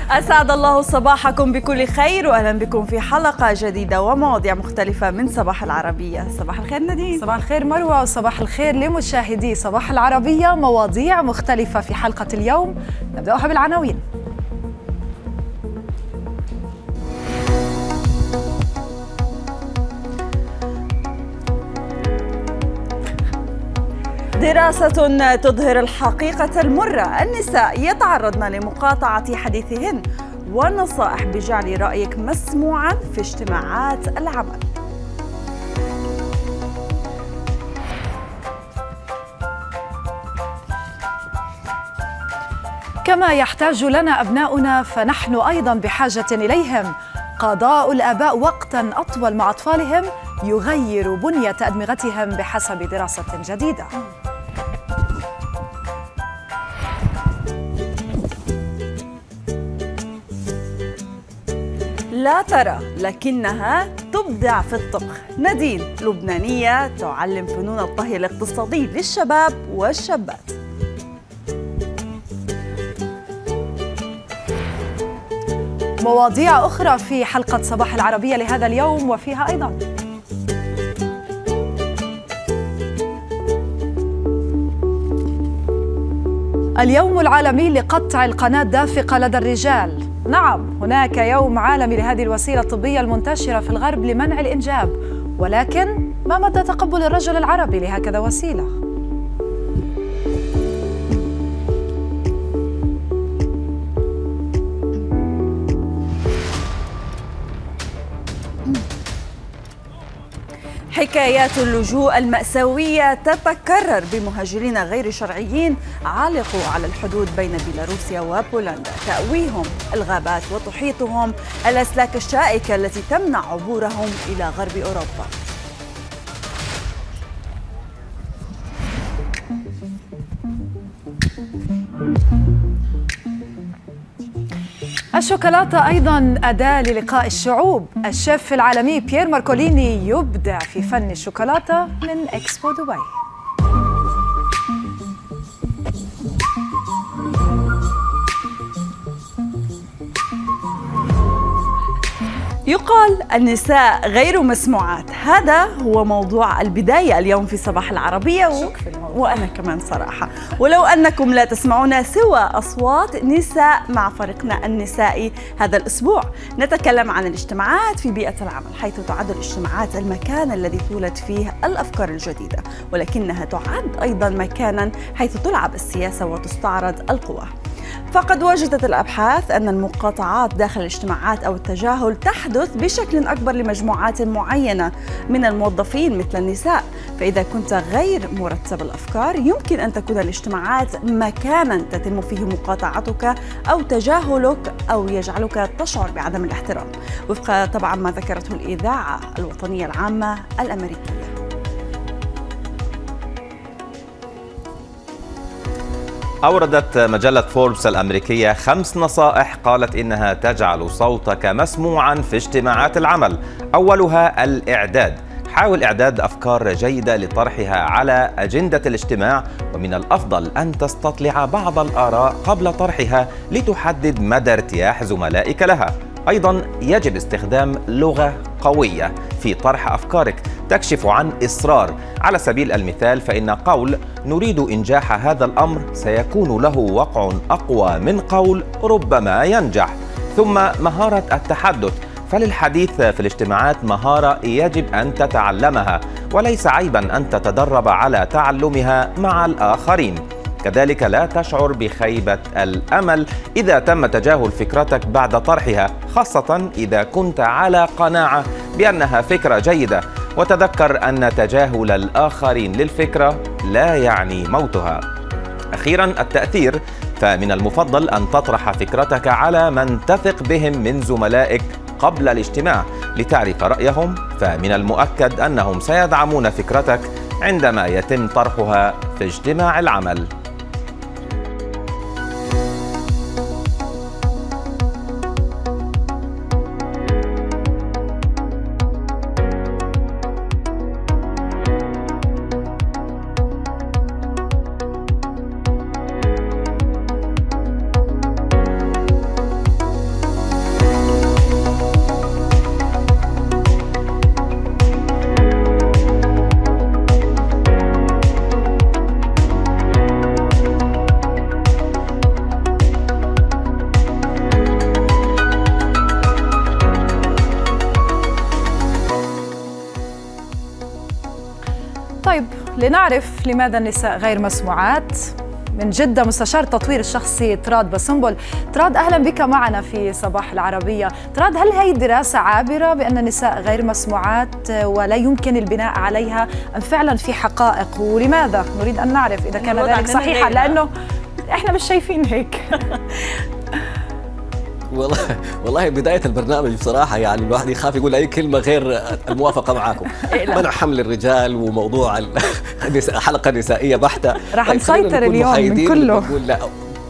أسعد الله صباحكم بكل خير، وأهلا بكم في حلقة جديدة ومواضيع مختلفة من صباح العربية. صباح الخير نادين. صباح الخير مروة، وصباح الخير لمشاهدي صباح العربية. مواضيع مختلفة في حلقة اليوم، نبدأها بالعناوين. دراسة تظهر الحقيقة المرة، النساء يتعرضن لمقاطعة حديثهن، ونصائح بجعل رأيك مسموعا في اجتماعات العمل. كما يحتاج لنا أبناؤنا فنحن أيضا بحاجة إليهم. قضاء الآباء وقتا أطول مع أطفالهم يغير بنية أدمغتهم بحسب دراسة جديدة. لا ترى لكنها تبدع في الطبخ. نادين لبنانية تعلم فنون الطهي الاقتصادي للشباب والشابات. مواضيع أخرى في حلقة صباح العربية لهذا اليوم، وفيها أيضا اليوم العالمي لقطع القناة الدافقة لدى الرجال. نعم، هناك يوم عالمي لهذه الوسيلة الطبية المنتشرة في الغرب لمنع الإنجاب، ولكن ما مدى تقبل الرجل العربي لهكذا وسيلة؟ حكايات اللجوء المأساوية تتكرر بمهاجرين غير شرعيين علقوا على الحدود بين بيلاروسيا وبولندا، تأويهم الغابات وتحيطهم الأسلاك الشائكة التي تمنع عبورهم إلى غرب أوروبا. الشوكولاتة أيضاً أداة للقاء الشعوب. الشيف العالمي بيير ماركوليني يبدع في فن الشوكولاتة من إكسبو دبي. يقال النساء غير مسموعات، هذا هو موضوع البداية اليوم في صباح العربية وأنا كمان صراحة. ولو أنكم لا تسمعون سوى أصوات نساء مع فريقنا النسائي هذا الأسبوع، نتكلم عن الاجتماعات في بيئة العمل، حيث تعد الاجتماعات المكان الذي تولد فيه الأفكار الجديدة، ولكنها تعد أيضا مكانا حيث تلعب السياسة وتستعرض القوى. فقد وجدت الأبحاث أن المقاطعات داخل الاجتماعات أو التجاهل تحدث بشكل أكبر لمجموعات معينة من الموظفين مثل النساء، فإذا كنت غير مرتب الأفكار يمكن أن تكون الاجتماعات مكانا تتم فيه مقاطعتك أو تجاهلك أو يجعلك تشعر بعدم الاحترام، وفق طبعا ما ذكرته الإذاعة الوطنية العامة الأمريكية. أوردت مجلة فوربس الأمريكية 5 نصائح قالت إنها تجعل صوتك مسموعا في اجتماعات العمل. أولها الإعداد. حاول إعداد أفكار جيدة لطرحها على أجندة الاجتماع، ومن الأفضل أن تستطلع بعض الآراء قبل طرحها لتحدد مدى ارتياح زملائك لها. أيضا يجب استخدام لغة قوية في طرح أفكارك تكشف عن إصرار. على سبيل المثال فإن قول نريد إنجاح هذا الأمر سيكون له وقع أقوى من قول ربما ينجح. ثم مهارة التحدث، فللحديث في الاجتماعات مهارة يجب أن تتعلمها، وليس عيبا أن تتدرب على تعلمها مع الآخرين. كذلك لا تشعر بخيبة الأمل إذا تم تجاهل فكرتك بعد طرحها، خاصة إذا كنت على قناعة بأنها فكرة جيدة، وتذكر أن تجاهل الآخرين للفكرة لا يعني موتها. أخيرا التأثير، فمن المفضل أن تطرح فكرتك على من تثق بهم من زملائك قبل الاجتماع لتعرف رأيهم، فمن المؤكد أنهم سيدعمون فكرتك عندما يتم طرحها في اجتماع العمل. لنعرف لماذا النساء غير مسموعات من جدة مستشار التطوير الشخصي طراد بسنبل. طراد، أهلا بك معنا في صباح العربية. طراد، هل هي دراسة عابرة بأن النساء غير مسموعات ولا يمكن البناء عليها أم فعلا في حقائق، ولماذا؟ نريد أن نعرف إذا كان ذلك صحيحا لأنه إحنا مش شايفين هيك. والله بداية البرنامج بصراحة يعني الواحد يخاف يقول أي كلمة غير الموافقة معاكم. منع حمل الرجال وموضوع حلقة نسائية بحتة راح نسيطر اليوم من كله. لا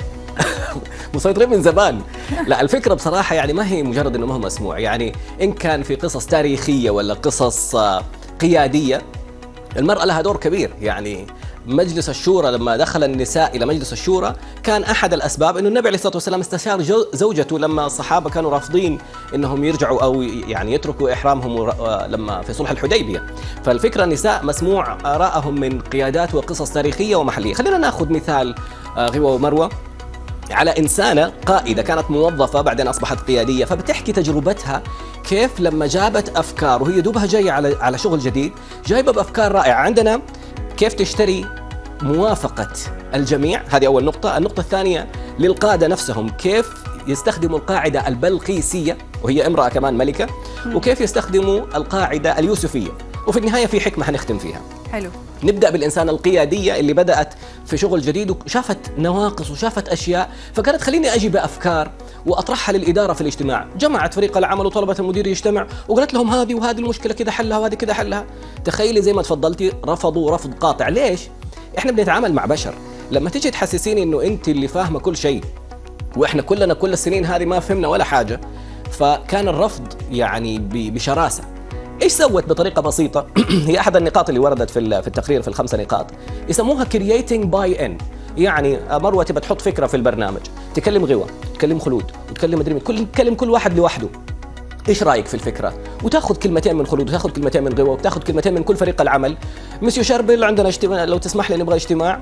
مسيطرين من زمان. لا الفكرة بصراحة يعني ما هي مجرد إنه ما هو مسموع، يعني إن كان في قصص تاريخية ولا قصص قيادية المرأة لها دور كبير. يعني مجلس الشورى لما دخل النساء إلى مجلس الشورى كان أحد الأسباب أنه النبي عليه الصلاة والسلام استشار زوجته لما الصحابة كانوا رافضين أنهم يرجعوا أو يعني يتركوا إحرامهم لما في صلح الحديبية. فالفكرة النساء مسموع آرائهم من قيادات وقصص تاريخية ومحلية. خلينا نأخذ مثال غوى ومروة على إنسانة قائدة كانت موظفة بعدين أصبحت قيادية، فبتحكي تجربتها كيف لما جابت أفكار وهي دوبها جاية على شغل جديد جايبة بأفكار رائعة. عندنا كيف تشتري موافقة الجميع، هذه أول نقطة. النقطة الثانية للقادة نفسهم كيف يستخدموا القاعدة البلقيسية وهي امرأة كمان ملكة، وكيف يستخدموا القاعدة اليوسفية، وفي النهاية في حكمة هنختم فيها. حلو. نبدأ بالإنسانة القيادية اللي بدأت في شغل جديد وشافت نواقص وشافت أشياء، فكانت خليني أجي بأفكار وأطرحها للإدارة في الاجتماع. جمعت فريق العمل وطلبت المدير يجتمع وقالت لهم هذه وهذه المشكلة كذا حلها وهذه كذا حلها. تخيلي زي ما تفضلتي رفضوا رفض قاطع. ليش؟ إحنا بنتعامل مع بشر. لما تيجي تحسسيني إنه أنت اللي فاهمة كل شيء وإحنا كلنا كل السنين هذه ما فهمنا ولا حاجة، فكان الرفض يعني بشراسة. ايش سوت بطريقه بسيطه؟ هي احد النقاط اللي وردت في التقرير في ال5 نقاط يسموها creating buy-in. يعني مروه تبى تحط فكره في البرنامج، تكلم غوى، تكلم خلود، وتكلم مدري تكلم كل واحد لوحده. ايش رايك في الفكره؟ وتاخذ كلمتين من خلود وتاخذ كلمتين من غوى وتاخذ كلمتين من كل فريق العمل. مسيو شربل عندنا اجتماع، لو تسمح لي نبغى اجتماع.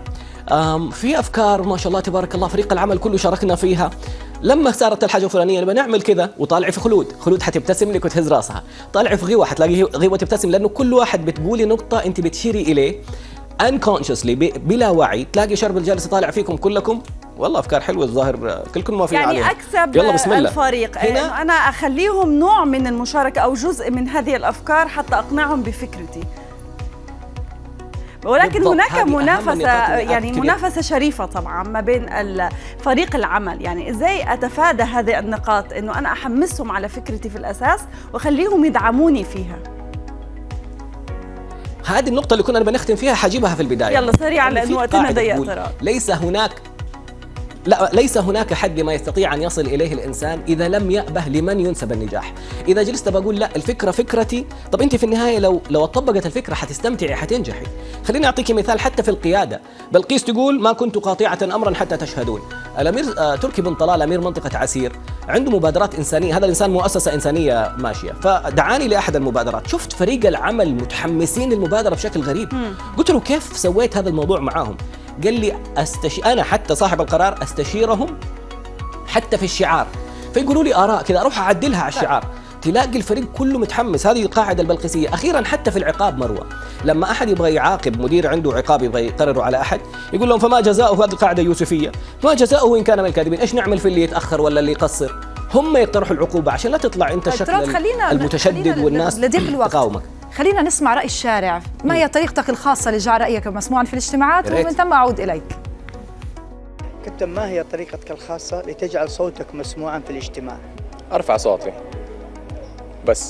في افكار ما شاء الله تبارك الله فريق العمل كله شاركنا فيها. لما صارت الحاجه الفلانيه نبغى نعمل كذا، وطالع في خلود حتبتسم لك وتهز راسها، طالع في غوى حتلاقي غوى تبتسم، لانه كل واحد بتقولي نقطه انت بتشيري اليه unconsciously بلا وعي. تلاقي شرب الجالس طالع فيكم كلكم والله افكار حلوه الظاهر كلكم موافقين يعني عليها. اكسب يلا بسم الله. الفريق هنا انا اخليهم نوع من المشاركه او جزء من هذه الافكار حتى اقنعهم بفكرتي. ولكن هناك منافسة، يعني منافسة شريفة طبعا ما بين فريق العمل. يعني ازاي اتفادى هذه النقاط، انه انا احمسهم على فكرتي في الاساس واخليهم يدعموني فيها. هذه النقطة اللي كنا بنختم فيها حجيبها في البداية. يلا سريعا لانه وقتنا ضيق. ترى ليس هناك حد ما يستطيع أن يصل إليه الإنسان إذا لم يأبه لمن ينسب النجاح. إذا جلست بقول لا الفكرة فكرتي، طب أنت في النهاية لو طبقت الفكرة حتستمتعي حتنجحي. خليني أعطيك مثال حتى في القيادة. بلقيس تقول ما كنت قاطعة أمرا حتى تشهدون. الأمير تركي بن طلال أمير منطقة عسير عنده مبادرات إنسانية، هذا الإنسان مؤسسة إنسانية ماشية، فدعاني لأحد المبادرات. شفت فريق العمل متحمسين للمبادرة بشكل غريب. قلت له كيف سويت هذا الموضوع معاهم؟ قال لي أنا حتى صاحب القرار أستشيرهم حتى في الشعار، فيقولوا لي آراء كذا أروح أعدلها على الشعار. تلاقي الفريق كله متحمس. هذه القاعدة البلقيسية. أخيرا حتى في العقاب مروة، لما أحد يبغى يعاقب مدير عنده عقاب يبغى يقرره على أحد يقول لهم فما جزاؤه. هذه القاعدة يوسفية، ما جزاؤه إن كان من الكاذبين. إيش نعمل في اللي يتأخر ولا اللي يقصر؟ هم يقترحوا العقوبة عشان لا تطلع أنت شكل المتشدد والناس تقاومك. خلينا نسمع رأي الشارع. ما هي طريقتك الخاصة لجعل رأيك مسموعا في الاجتماعات؟ ومن ثم أعود إليك. كابتن، ما هي طريقتك الخاصة لتجعل صوتك مسموعا في الاجتماع؟ أرفع صوتي بس.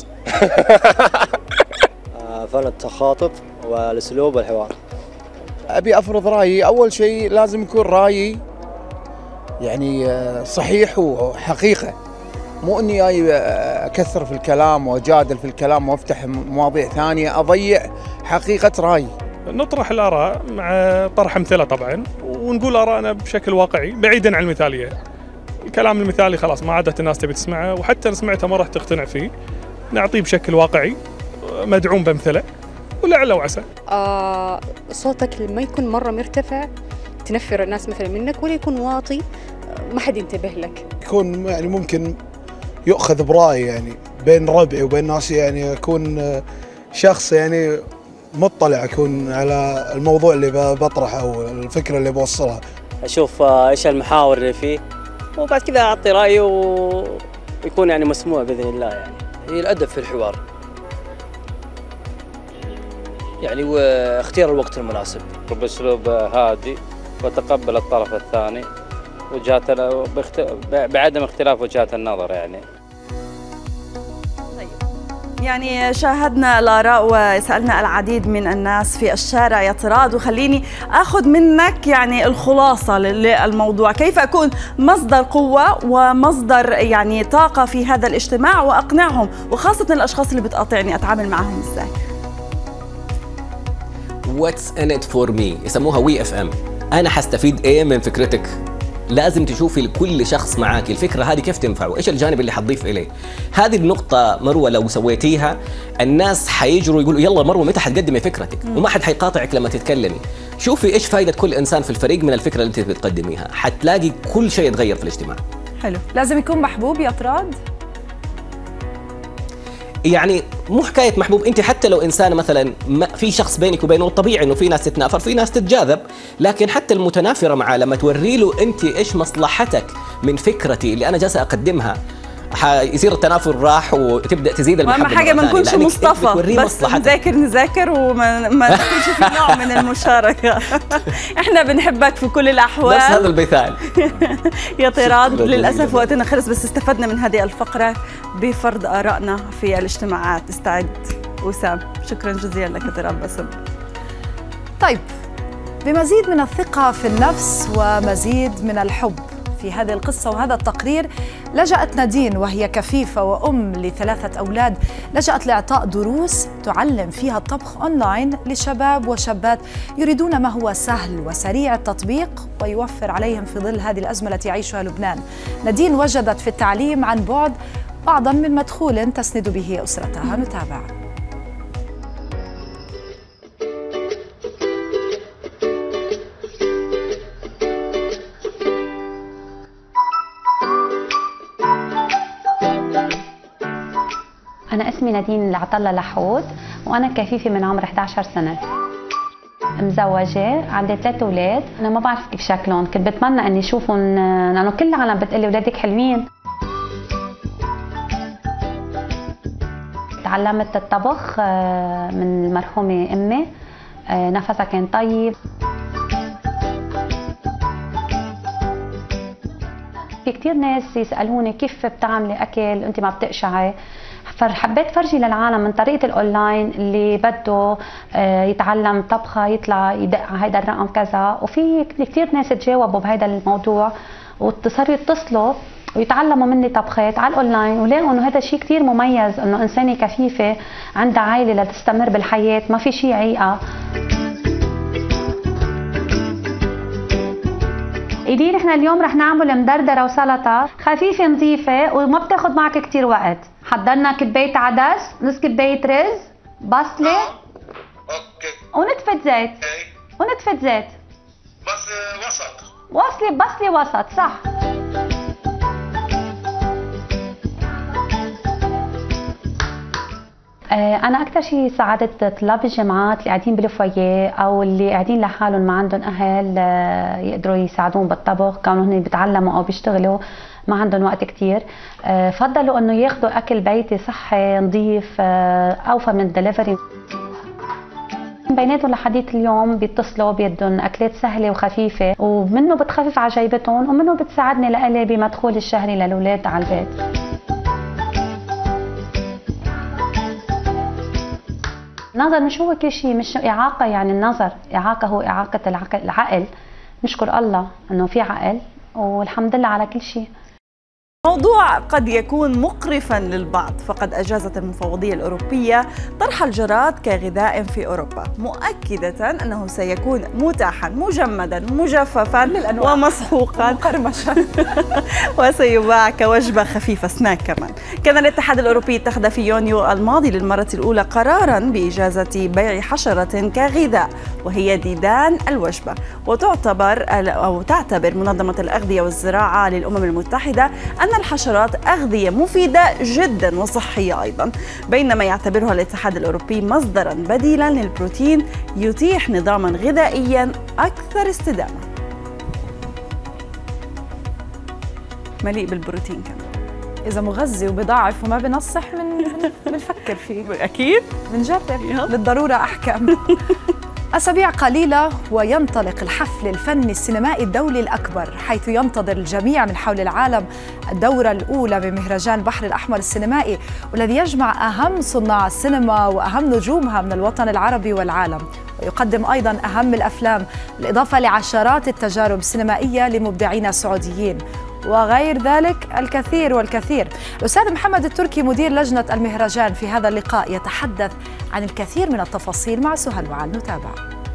فن التخاطب والأسلوب والحوار. أبي أفرض رأيي. أول شيء لازم يكون رأيي يعني صحيح وحقيقة، مو اني جاي اكثر في الكلام واجادل في الكلام وافتح مواضيع ثانيه اضيع حقيقه رايي. نطرح الاراء مع طرح امثله طبعا، ونقول ارائنا بشكل واقعي بعيدا عن المثاليه. الكلام المثالي خلاص ما عادت الناس تبي تسمعه، وحتى سمعته ما راح تقتنع فيه. نعطيه بشكل واقعي مدعوم بامثله، ولعل وعسى. صوتك ما يكون مره مرتفع تنفر الناس مثلا منك، ولا يكون واطي ما حد ينتبه لك. يكون يعني ممكن يؤخذ برأي يعني بين ربعي وبين ناس، يعني أكون شخص يعني مطلع أكون على الموضوع اللي بطرحه أو الفكرة اللي بوصلها. أشوف إيش المحاور اللي فيه وبعد كذا أعطي رأيي ويكون يعني مسموع بإذن الله. يعني هي الأدب في الحوار، يعني واختيار الوقت المناسب بأسلوب هادي وتقبل الطرف الثاني بعدم اختلاف وجهات النظر. يعني شاهدنا الآراء وسألنا العديد من الناس في الشارع يا طراد، وخليني أخذ منك يعني الخلاصة للموضوع، كيف أكون مصدر قوة ومصدر يعني طاقة في هذا الاجتماع وأقنعهم، وخاصة الأشخاص اللي بتقاطعني أتعامل معهم إزاي؟ What's in it for me يسموها وي اف ام. أنا حستفيد إيه من فكرتك؟ لازم تشوفي لكل شخص معاك الفكرة هذه كيف تنفع وإيش الجانب اللي حتضيف إليه. هذه النقطة مروة لو سويتيها الناس حيجروا يقولوا يلا مروة متى حتقدمي فكرتك، وما حد حيقاطعك لما تتكلمي. شوفي إيش فايدة كل إنسان في الفريق من الفكرة اللي أنت بتقدميها، حتلاقي كل شيء يتغير في الاجتماع. حلو. لازم يكون محبوب يا طراد؟ يعني مو حكايه محبوب، انت حتى لو انسانه مثلا في شخص بينك وبينه، طبيعي انه في ناس تتنافر في ناس تتجاذب، لكن حتى المتنافره معاه لما توري له انت ايش مصلحتك من فكرتي اللي انا جالسه اقدمها، حيصير التنافر راح وتبدا تزيد المحبه. اهم حاجه ما نكونش مصطفى بس نذاكر وما نكونش في نوع من المشاركه. احنا بنحبك في كل الاحوال، بس هذا المثال. يا طراد للاسف وقتنا خلص، بس استفدنا من هذه الفقره بفرض ارائنا في الاجتماعات. استعد وسام. شكرا جزيلا لك يا طراد باسم. طيب، بمزيد من الثقه في النفس ومزيد من الحب في هذه القصة وهذا التقرير، لجأت نادين وهي كفيفة وأم ل3 أولاد، لجأت لإعطاء دروس تعلم فيها الطبخ أونلاين لشباب وشابات يريدون ما هو سهل وسريع التطبيق ويوفر عليهم في ظل هذه الأزمة التي يعيشها لبنان. نادين وجدت في التعليم عن بعد بعضاً من مدخول تسند به أسرتها. نتابع. أنا اسمي نادين العطلة لحود، وأنا كفيفة من عمر 11 سنة. مزوجة، عندي 3 أولاد. أنا ما بعرف كيف شكلهم، كنت بتمنى إني أشوفهم لأنه كل العالم بتقلي أولادك حلوين. تعلمت الطبخ من المرحومة أمي، نفسها كان طيب. في كتير ناس يسألوني كيف بتعملي أكل أنت ما بتقشعي، فحبيت فرجي للعالم من طريقة الأونلاين اللي بده يتعلم طبخة يطلع يدق على هيدا الرقم كذا، وفي كتير ناس تجاوبوا بهيدا الموضوع وصاروا يتصلوا ويتعلموا مني طبخات على الأونلاين، ولقوا إنه هذا شيء كتير مميز، إنه إنسانة كفيفة عندها عائلة لتستمر بالحياة، ما في شيء عيقة. إيدي نحن اليوم رح نعمل مدردرة وسلطة خفيفة نظيفة وما بتاخد معك كتير وقت. حضرنا كباية عدس، نص كباية رز، بصلة ونتفة زيت. ونتفة زيت بس وسط. بصلة وسط صح. أنا أكثر شيء ساعدت طلاب الجامعات اللي قاعدين بالفوييه أو اللي قاعدين لحالهم ما عندهم أهل يقدروا يساعدوهم بالطبخ، كانوا هن بيتعلموا أو بيشتغلوا ما عندهم وقت كتير، فضلوا إنه ياخذوا أكل بيتي صحي نظيف أوفى من الدليفري. بيناتهم لحديث اليوم بيتصلوا بيدهم أكلات سهلة وخفيفة، ومنه بتخفف على جيبتهم ومنه بتساعدني لإلي بمدخول الشهري للأولاد على البيت. النظر مش هو كل شيء، مش إعاقة، يعني النظر إعاقة، هو إعاقة العقل. نشكر الله إنه في عقل والحمد لله على كل شيء. موضوع قد يكون مقرفاً للبعض، فقد أجازت المفوضية الأوروبية طرح الجراد كغذاء في أوروبا، مؤكدة أنه سيكون متاحاً مجمداً مجففاً ومسحوقاً مقرمشاً وسيباع كوجبة خفيفة سناك كمان. كان الاتحاد الأوروبي اتخذ في يونيو الماضي للمرة الأولى قراراً بإجازة بيع حشرة كغذاء وهي ديدان الوجبة، وتعتبر منظمة الأغذية والزراعة للأمم المتحدة أن الحشرات أغذية مفيدة جدا وصحية أيضا، بينما يعتبرها الاتحاد الأوروبي مصدرا بديلا للبروتين يتيح نظاما غذائيا أكثر استدامة، مليء بالبروتين كمان. إذا مغذي وبضاعف وما بنصح بنفكر فيه. أكيد بنجرب، بالضرورة أحكام. أسابيع قليلة وينطلق الحفل الفني السينمائي الدولي الأكبر، حيث ينتظر الجميع من حول العالم الدورة الأولى بمهرجان البحر الأحمر السينمائي، والذي يجمع أهم صناع السينما وأهم نجومها من الوطن العربي والعالم، ويقدم أيضا أهم الأفلام، بالإضافة لعشرات التجارب السينمائية لمبدعين سعوديين وغير ذلك الكثير والكثير. الأستاذ محمد التركي مدير لجنة المهرجان في هذا اللقاء يتحدث عن الكثير من التفاصيل مع سهى وعال. نتابع.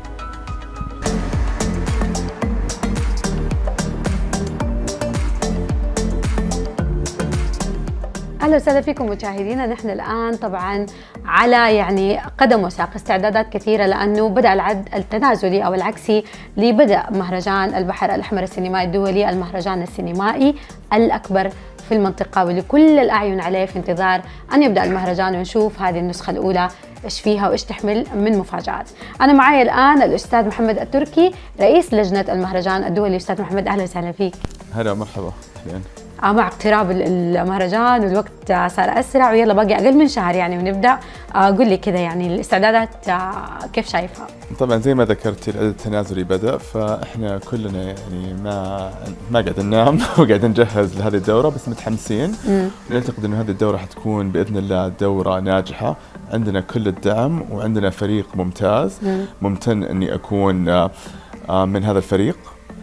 اهلا وسهلا فيكم مشاهدينا. نحن الان طبعا على يعني قدم وساق استعدادات كثيره، لانه بدا العد التنازلي او العكسي لبدء مهرجان البحر الاحمر السينمائي الدولي، المهرجان السينمائي الاكبر في المنطقه، واللي كل الاعين عليه في انتظار ان يبدا المهرجان ونشوف هذه النسخه الاولى ايش فيها وايش تحمل من مفاجات. انا معي الان الاستاذ محمد التركي رئيس لجنه المهرجان الدولي. استاذ محمد اهلا وسهلا فيك. هلا مرحبا. اهلين. مع اقتراب المهرجان والوقت صار اسرع ويلا باقي اقل من شهر يعني ونبدا. قول لي كذا يعني الاستعدادات كيف شايفها؟ طبعا زي ما ذكرتي العد التنازلي بدا، فاحنا كلنا يعني ما قاعد ننام وقاعد نجهز لهذه الدوره، بس متحمسين. نعتقد انه هذه الدوره حتكون باذن الله دوره ناجحه، عندنا كل الدعم وعندنا فريق ممتاز. ممتن اني اكون من هذا الفريق.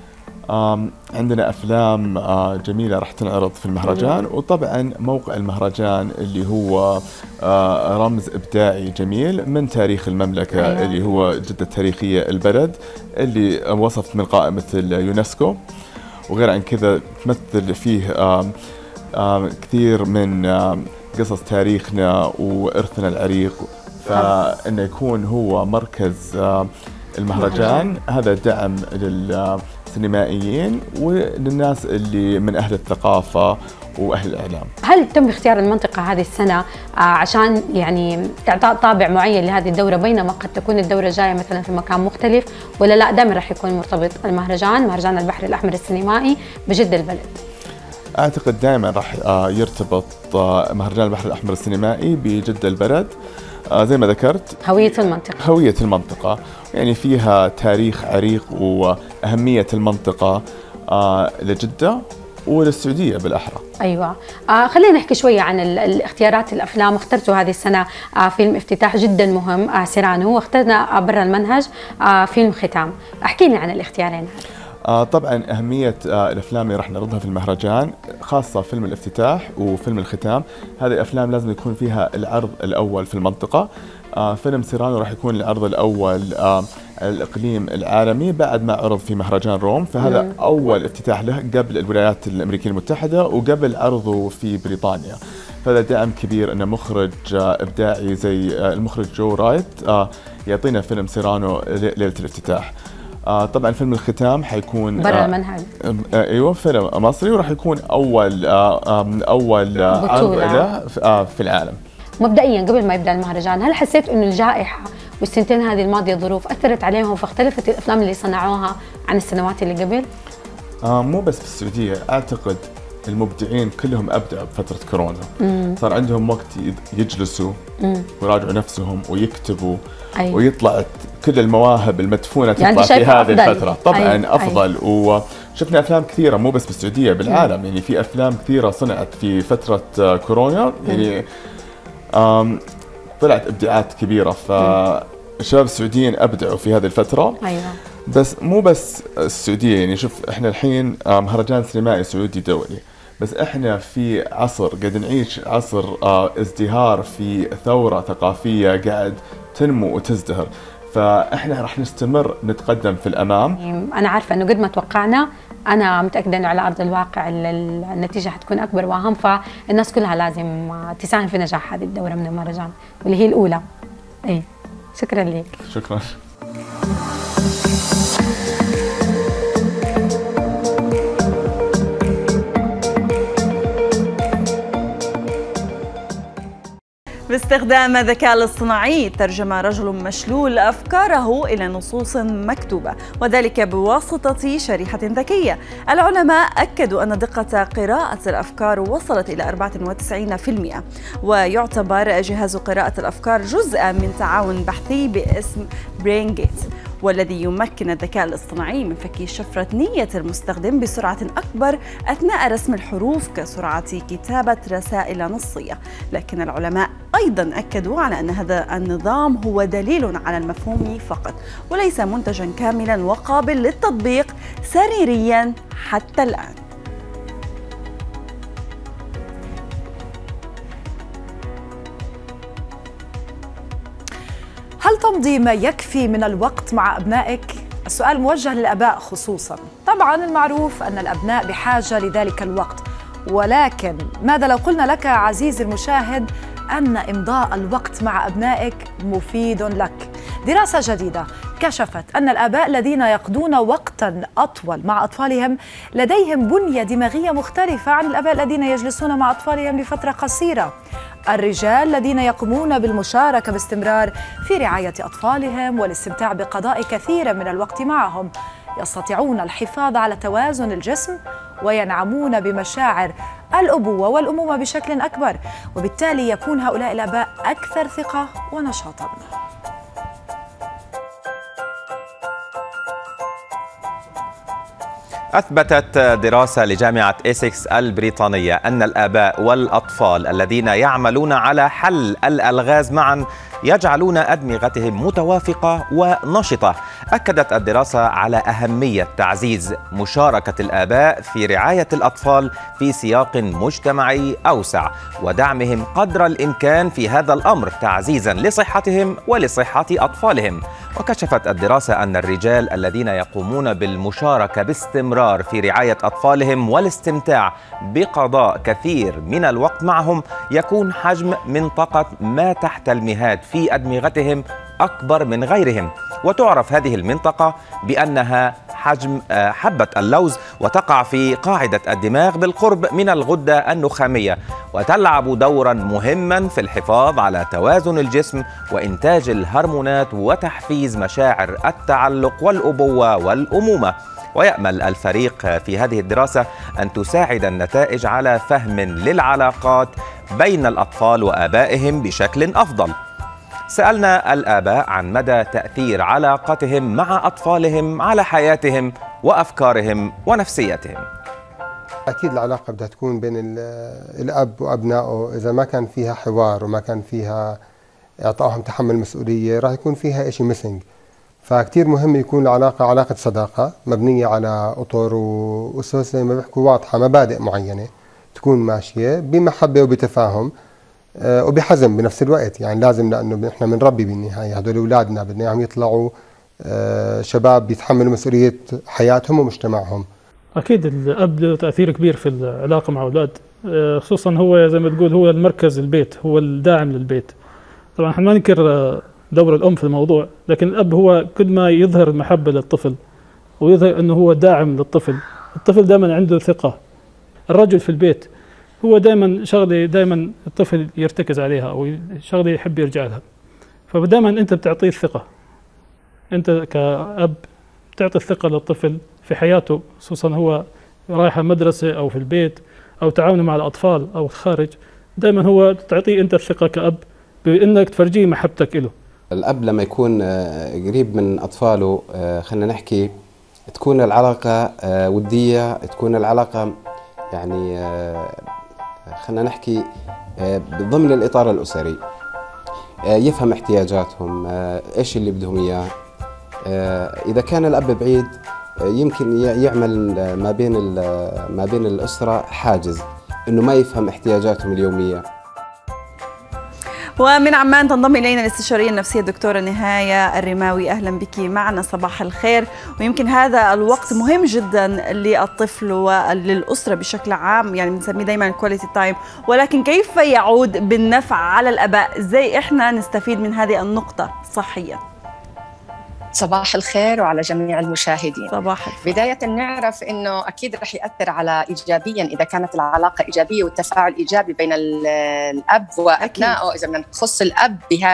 عندنا أفلام جميلة راح تنعرض في المهرجان، وطبعا موقع المهرجان اللي هو رمز إبداعي جميل من تاريخ المملكة. أيوة. اللي هو جدة تاريخية البلد اللي وصفت من قائمة اليونسكو، وغير عن كذا تمثل فيه كثير من قصص تاريخنا وإرثنا العريق، فإنه يكون هو مركز المهرجان هذا دعم للسينمائيين وللناس اللي من أهل الثقافة وأهل الإعلام. هل تم اختيار المنطقة هذه السنة عشان يعني إعطاء طابع معين لهذه الدورة، بينما قد تكون الدورة جاية مثلا في مكان مختلف، ولا لا دائما راح يكون مرتبط مهرجان البحر الأحمر السينمائي بجدة البلد؟ أعتقد دائما راح يرتبط مهرجان البحر الأحمر السينمائي بجدة البلد. زي ما ذكرت هوية المنطقة يعني فيها تاريخ عريق وأهمية المنطقة لجدة وللسعودية بالأحرى. أيوة. خلينا نحكي شوية عن الاختيارات الأفلام. اخترتوا هذه السنة فيلم افتتاح جدا مهم سيرانو، واخترنا برا المنهج فيلم ختام. احكي لنا عن الاختيارين. طبعا أهمية الأفلام اللي راح نعرضها في المهرجان، خاصة فيلم الافتتاح وفيلم الختام، هذه الأفلام لازم يكون فيها العرض الأول في المنطقة. فيلم سيرانو راح يكون العرض الأول على الإقليم العالمي بعد ما عرض في مهرجان روم، فهذا أول افتتاح له قبل الولايات الأمريكية المتحدة وقبل عرضه في بريطانيا. فهذا دعم كبير أن مخرج إبداعي زي المخرج جو رايت يعطينا فيلم سيرانو ليلة الافتتاح. طبعا فيلم الختام حيكون برا المنهج. ايوه فيلم مصري، وراح يكون اول عرض له في العالم. مبدئيا قبل ما يبدا المهرجان، هل حسيت انه الجائحه والسنتين هذه الماضيه ظروف اثرت عليهم فاختلفت الافلام اللي صنعوها عن السنوات اللي قبل؟ مو بس في السعوديه، اعتقد المبدعين كلهم ابدعوا بفتره كورونا. صار عندهم وقت يجلسوا ويراجعوا نفسهم ويكتبوا. أيوة. ويطلع كل المواهب المدفونه تطلع يعني في هذه الفتره. طبعا أيوة. افضل. أيوة. وشفنا افلام كثيره مو بس بالسعوديه بالعالم. يعني في افلام كثيره صنعت في فتره كورونا، يعني طلعت ابداعات كبيره. فالشباب السعوديين ابدعوا في هذه الفتره. ايوه. بس مو بس السعوديه، يعني شوف احنا الحين مهرجان سينمائي سعودي دولي، بس احنا في عصر قاعد نعيش عصر ازدهار، في ثوره ثقافيه قاعد تنمو وتزدهر، فاحنا راح نستمر نتقدم في الامام. انا عارفه انه قد ما توقعنا، انا متاكده انه على ارض الواقع النتيجه حتكون اكبر واهم، فالناس كلها لازم تساهم في نجاح هذه الدوره من المهرجان واللي هي الاولى. ايه شكرا لك. شكرا. باستخدام الذكاء الاصطناعي ترجم رجل مشلول أفكاره إلى نصوص مكتوبة، وذلك بواسطة شريحة ذكية. العلماء أكدوا أن دقة قراءة الأفكار وصلت إلى 94%، ويعتبر جهاز قراءة الأفكار جزءا من تعاون بحثي باسم برينجيت، والذي يمكن الذكاء الاصطناعي من فك شفرة نية المستخدم بسرعة أكبر أثناء رسم الحروف كسرعة كتابة رسائل نصية. لكن العلماء أيضا أكدوا على أن هذا النظام هو دليل على المفهوم فقط، وليس منتجا كاملا وقابل للتطبيق سريريا حتى الآن. هل تمضي ما يكفي من الوقت مع أبنائك؟ السؤال موجه للآباء خصوصا. طبعا المعروف أن الأبناء بحاجة لذلك الوقت، ولكن ماذا لو قلنا لك عزيزي المشاهد أن إمضاء الوقت مع أبنائك مفيد لك؟ دراسة جديدة كشفت أن الآباء الذين يقضون وقتا أطول مع أطفالهم لديهم بنية دماغية مختلفة عن الآباء الذين يجلسون مع أطفالهم لفترة قصيرة. الرجال الذين يقومون بالمشاركة باستمرار في رعاية أطفالهم والاستمتاع بقضاء كثير من الوقت معهم يستطيعون الحفاظ على توازن الجسم وينعمون بمشاعر الأبوة والأمومة بشكل أكبر، وبالتالي يكون هؤلاء الآباء أكثر ثقة ونشاطا. أثبتت دراسة لجامعة إيسكس البريطانية أن الآباء والأطفال الذين يعملون على حل الألغاز معا يجعلون أدمغتهم متوافقة ونشطة. أكدت الدراسة على أهمية تعزيز مشاركة الآباء في رعاية الأطفال في سياق مجتمعي أوسع، ودعمهم قدر الإمكان في هذا الأمر تعزيزا لصحتهم ولصحة أطفالهم. وكشفت الدراسة أن الرجال الذين يقومون بالمشاركة باستمرار في رعاية أطفالهم والاستمتاع بقضاء كثير من الوقت معهم يكون حجم منطقة ما تحت المهاد في أدمغتهم أكبر من غيرهم، وتعرف هذه المنطقة بأنها حجم حبة اللوز، وتقع في قاعدة الدماغ بالقرب من الغدة النخامية، وتلعب دورا مهما في الحفاظ على توازن الجسم وإنتاج الهرمونات وتحفيز مشاعر التعلق والأبوة والأمومة. ويأمل الفريق في هذه الدراسة أن تساعد النتائج على فهم للعلاقات بين الأطفال وآبائهم بشكل أفضل. سألنا الآباء عن مدى تأثير علاقتهم مع أطفالهم على حياتهم وأفكارهم ونفسيتهم. أكيد العلاقة بدها تكون بين الأب وأبنائه، إذا ما كان فيها حوار وما كان فيها إعطائهم تحمل مسؤولية راح يكون فيها إشي ميسنج. فكتير مهم يكون العلاقة علاقة صداقة مبنية على أطر وأسس زي ما بيحكوا واضحة، مبادئ معينة تكون ماشية بمحبة وبتفاهم وبحزم بنفس الوقت. يعني لازم، لأنه إحنا بنربي بالنهاية هدول أولادنا، بدنا إياهم يطلعوا شباب بيتحملوا مسؤولية حياتهم ومجتمعهم. أكيد الأب له تأثير كبير في العلاقة مع أولاد، خصوصا هو زي ما تقول هو المركز البيت، هو الداعم للبيت. طبعا احنا ما ننكر دور الأم في الموضوع، لكن الأب هو كل ما يظهر المحبة للطفل ويظهر أنه هو داعم للطفل. الطفل دائما عنده ثقة. الرجل في البيت هو دائما شغله دائما الطفل يرتكز عليها أو شغله يحب يرجع لها، فدائما أنت بتعطيه الثقة. أنت كأب بتعطي الثقة للطفل في حياته، خصوصا هو رايح المدرسة أو في البيت أو تعاونه مع الأطفال أو الخارج. دائما هو تعطيه أنت الثقة كأب بأنك تفرجيه محبتك له. الأب لما يكون قريب من أطفاله، خلينا نحكي تكون العلاقة ودية، تكون العلاقة يعني خلينا نحكي ضمن الإطار الأسري، يفهم احتياجاتهم، إيش اللي بدهم إياه. إذا كان الأب بعيد يمكن يعمل ما بين الأسرة حاجز، إنه ما يفهم احتياجاتهم اليومية. ومن عمان تنضم إلينا الاستشارية النفسية الدكتورة نهاية الرماوي. أهلا بك معنا، صباح الخير. ويمكن هذا الوقت مهم جدا للطفل وللأسرة بشكل عام، يعني بنسميه دايما كواليتي تايم، ولكن كيف يعود بالنفع على الآباء؟ ازاي احنا نستفيد من هذه النقطة صحيا؟ صباح الخير وعلى جميع المشاهدين. صباح الخير. بداية نعرف أنه أكيد رح يأثر على إيجابيا إذا كانت العلاقة إيجابية والتفاعل إيجابي بين الأب وأبنائه. إذا بدنا نخص الأب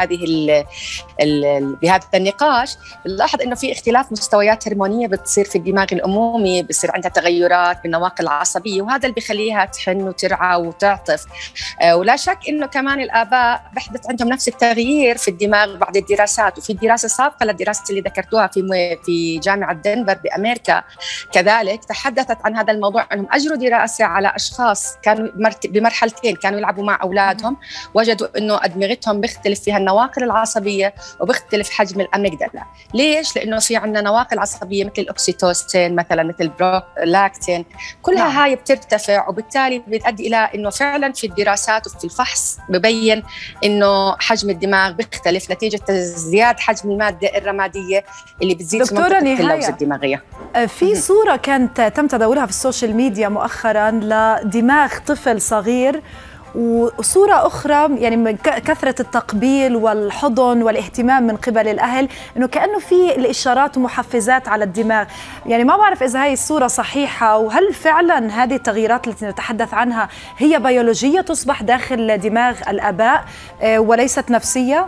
بهذا النقاش، بنلاحظ أنه في اختلاف مستويات هرمونية بتصير في الدماغ الأمومي، بصير عندها تغيرات بالنواقل العصبية، وهذا اللي بخليها تحن وترعى وتعطف. ولا شك أنه كمان الآباء بحدث عندهم نفس التغيير في الدماغ بعد الدراسات، وفي دراسة سابقة للدراسة اللي ذكرتوها في جامعة دنفر بأمريكا كذلك تحدثت عن هذا الموضوع، أنهم أجروا دراسة على أشخاص كانوا بمرحلتين كانوا يلعبوا مع أولادهم، وجدوا أنه أدمغتهم بيختلف فيها النواقل العصبية وبيختلف حجم الأميجدلا. ليش؟ لأنه في عندنا نواقل عصبية مثل الأكسيتوسين مثلا، مثل البرولاكتين، كلها هاي بترتفع، وبالتالي بتؤدي إلى أنه فعلا في الدراسات وفي الفحص ببين أنه حجم الدماغ بيختلف نتيجة ازدياد حجم المادة الرمادية اللي بتزيد في منطقة اللوز الدماغية. في صورة كانت تم تداولها في السوشيال ميديا مؤخرا لدماغ طفل صغير، وصورة أخرى يعني من كثرة التقبيل والحضن والاهتمام من قبل الأهل، إنه كأنه في الإشارات ومحفزات على الدماغ. يعني ما بعرف إذا هاي الصورة صحيحة، وهل فعلا هذه التغييرات التي نتحدث عنها هي بيولوجية تصبح داخل دماغ الآباء وليست نفسية؟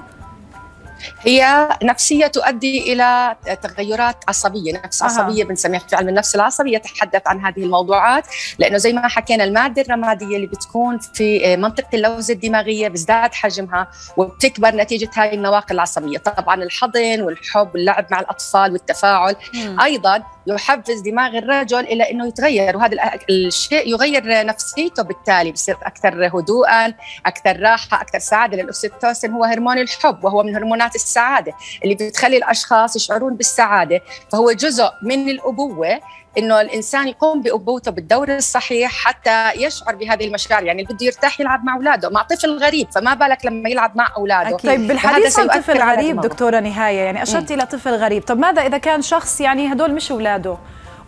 هي نفسية تؤدي إلى تغيرات عصبية، نفس عصبية بنسميها في علم النفس العصبي يتحدث عن هذه الموضوعات، لأنه زي ما حكينا المادة الرمادية اللي بتكون في منطقة اللوز الدماغية بيزداد حجمها وبتكبر نتيجة هاي النواقل العصبية. طبعا الحضن والحب واللعب مع الأطفال والتفاعل أيضا يحفز دماغ الرجل إلى أنه يتغير، وهذا الشيء يغير نفسيته، بالتالي بصير أكثر هدوءا، أكثر راحة، أكثر سعادة. الأكسيتوسين هو هرمون الحب، وهو من هرمونات السعادة اللي بتخلي الأشخاص يشعرون بالسعادة، فهو جزء من الأبوة إنه الإنسان يقوم بأبوته بالدور الصحيح حتى يشعر بهذه المشاعر. يعني اللي بده يرتاح يلعب مع أولاده، مع طفل غريب، فما بالك لما يلعب مع أولاده. طيب بالحديث عن طفل غريب دكتورة نهاية، يعني أشرت إلى طفل غريب، طب ماذا إذا كان شخص يعني هدول مش أولاده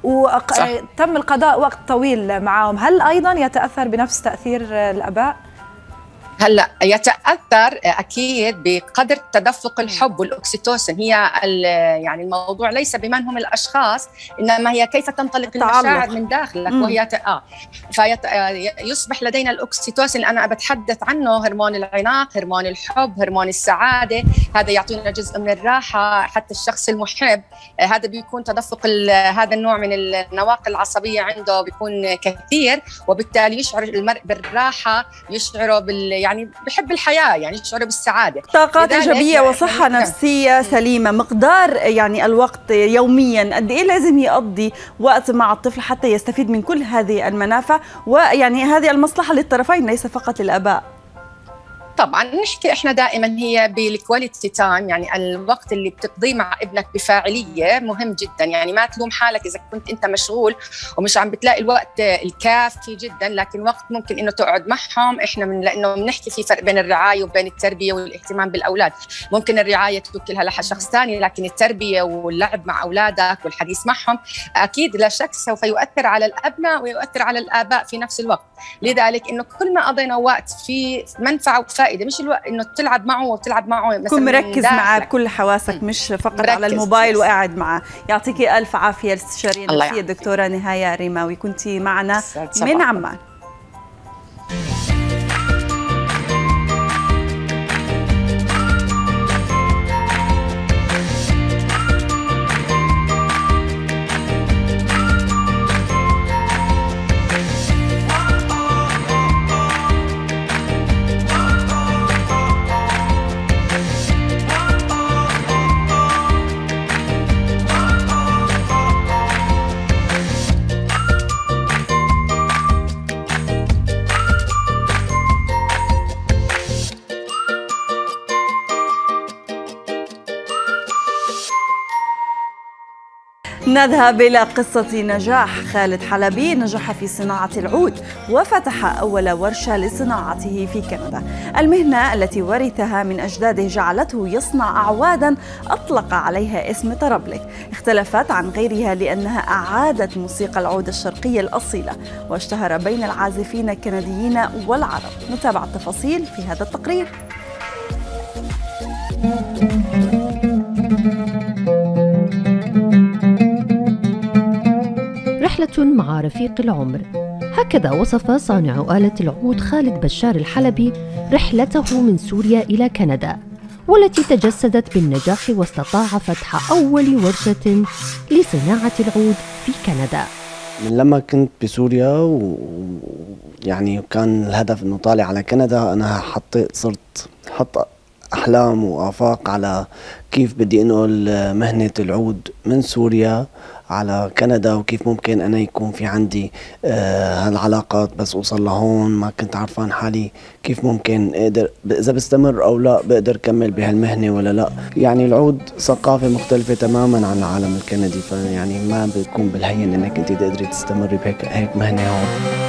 وتم القضاء وقت طويل معهم، هل أيضا يتأثر بنفس تأثير الآباء؟ هلا يتأثر أكيد بقدر تدفق الحب والأكسيتوسين. هي يعني الموضوع ليس بمن هم الأشخاص، إنما هي كيف تنطلق المشاعر من داخلك، وهي يصبح لدينا الأكسيتوسين اللي أنا بتحدث عنه، هرمون العناق، هرمون الحب، هرمون السعادة، هذا يعطينا جزء من الراحة. حتى الشخص المحب هذا بيكون تدفق هذا النوع من النواقل العصبية عنده بيكون كثير، وبالتالي يشعر المرء بالراحة، يشعر يعني بحب الحياة، يعني يشعر بالسعادة، طاقات إيجابية وصحة نفسية سليمة. مقدار يعني الوقت يوميا قد إيه لازم يقضي وقت مع الطفل حتى يستفيد من كل هذه المنافع، ويعني هذه المصلحة للطرفين ليس فقط للآباء؟ طبعا نحكي احنا دائما هي بالكواليتي تايم، يعني الوقت اللي بتقضيه مع ابنك بفاعليه مهم جدا. يعني ما تلوم حالك اذا كنت انت مشغول ومش عم بتلاقي الوقت الكافي جدا، لكن وقت ممكن انه تقعد معهم. احنا لانه بنحكي في فرق بين الرعايه وبين التربيه والاهتمام بالاولاد. ممكن الرعايه توكلها لشخص ثاني، لكن التربيه واللعب مع اولادك والحديث معهم اكيد لا شك سوف يؤثر على الابناء ويؤثر على الاباء في نفس الوقت. لذلك انه كل ما قضينا وقت في منفعه وفائده، مش الوقت انه تلعب معه وتلعب معه مثلا، كن مركز معاه بكل حواسك، مش فقط على الموبايل وقاعد معاه. يعطيكي الف عافيه الاستشاريه النفسيه الدكتوره نهايه رماوي، كنتي معنا من عمان. نذهب إلى قصة نجاح. خالد حلبي نجح في صناعة العود وفتح أول ورشة لصناعته في كندا. المهنة التي ورثها من أجداده جعلته يصنع أعوادا أطلق عليها اسم طرابلك. اختلفت عن غيرها لأنها أعادت موسيقى العود الشرقية الأصيلة، واشتهر بين العازفين الكنديين والعرب. نتابع التفاصيل في هذا التقرير. مع رفيق العمر. هكذا وصف صانع آلة العود خالد بشار الحلبي رحلته من سوريا إلى كندا، والتي تجسدت بالنجاح واستطاع فتح أول ورشة لصناعة العود في كندا. من لما كنت بسوريا ويعني كان الهدف انه طالع على كندا، انا صرت حط احلام وافاق على كيف بدي انقل مهنة العود من سوريا على كندا، وكيف ممكن انا يكون في عندي هالعلاقات بس اوصل لهون. ما كنت عارفان حالي كيف ممكن اقدر اذا بستمر او لا، بقدر كمل بهالمهنة ولا لا. يعني العود ثقافة مختلفة تماما عن العالم الكندي، فيعني ما بيكون بالهين انك انت تقدري تستمري بهيك مهنة هون.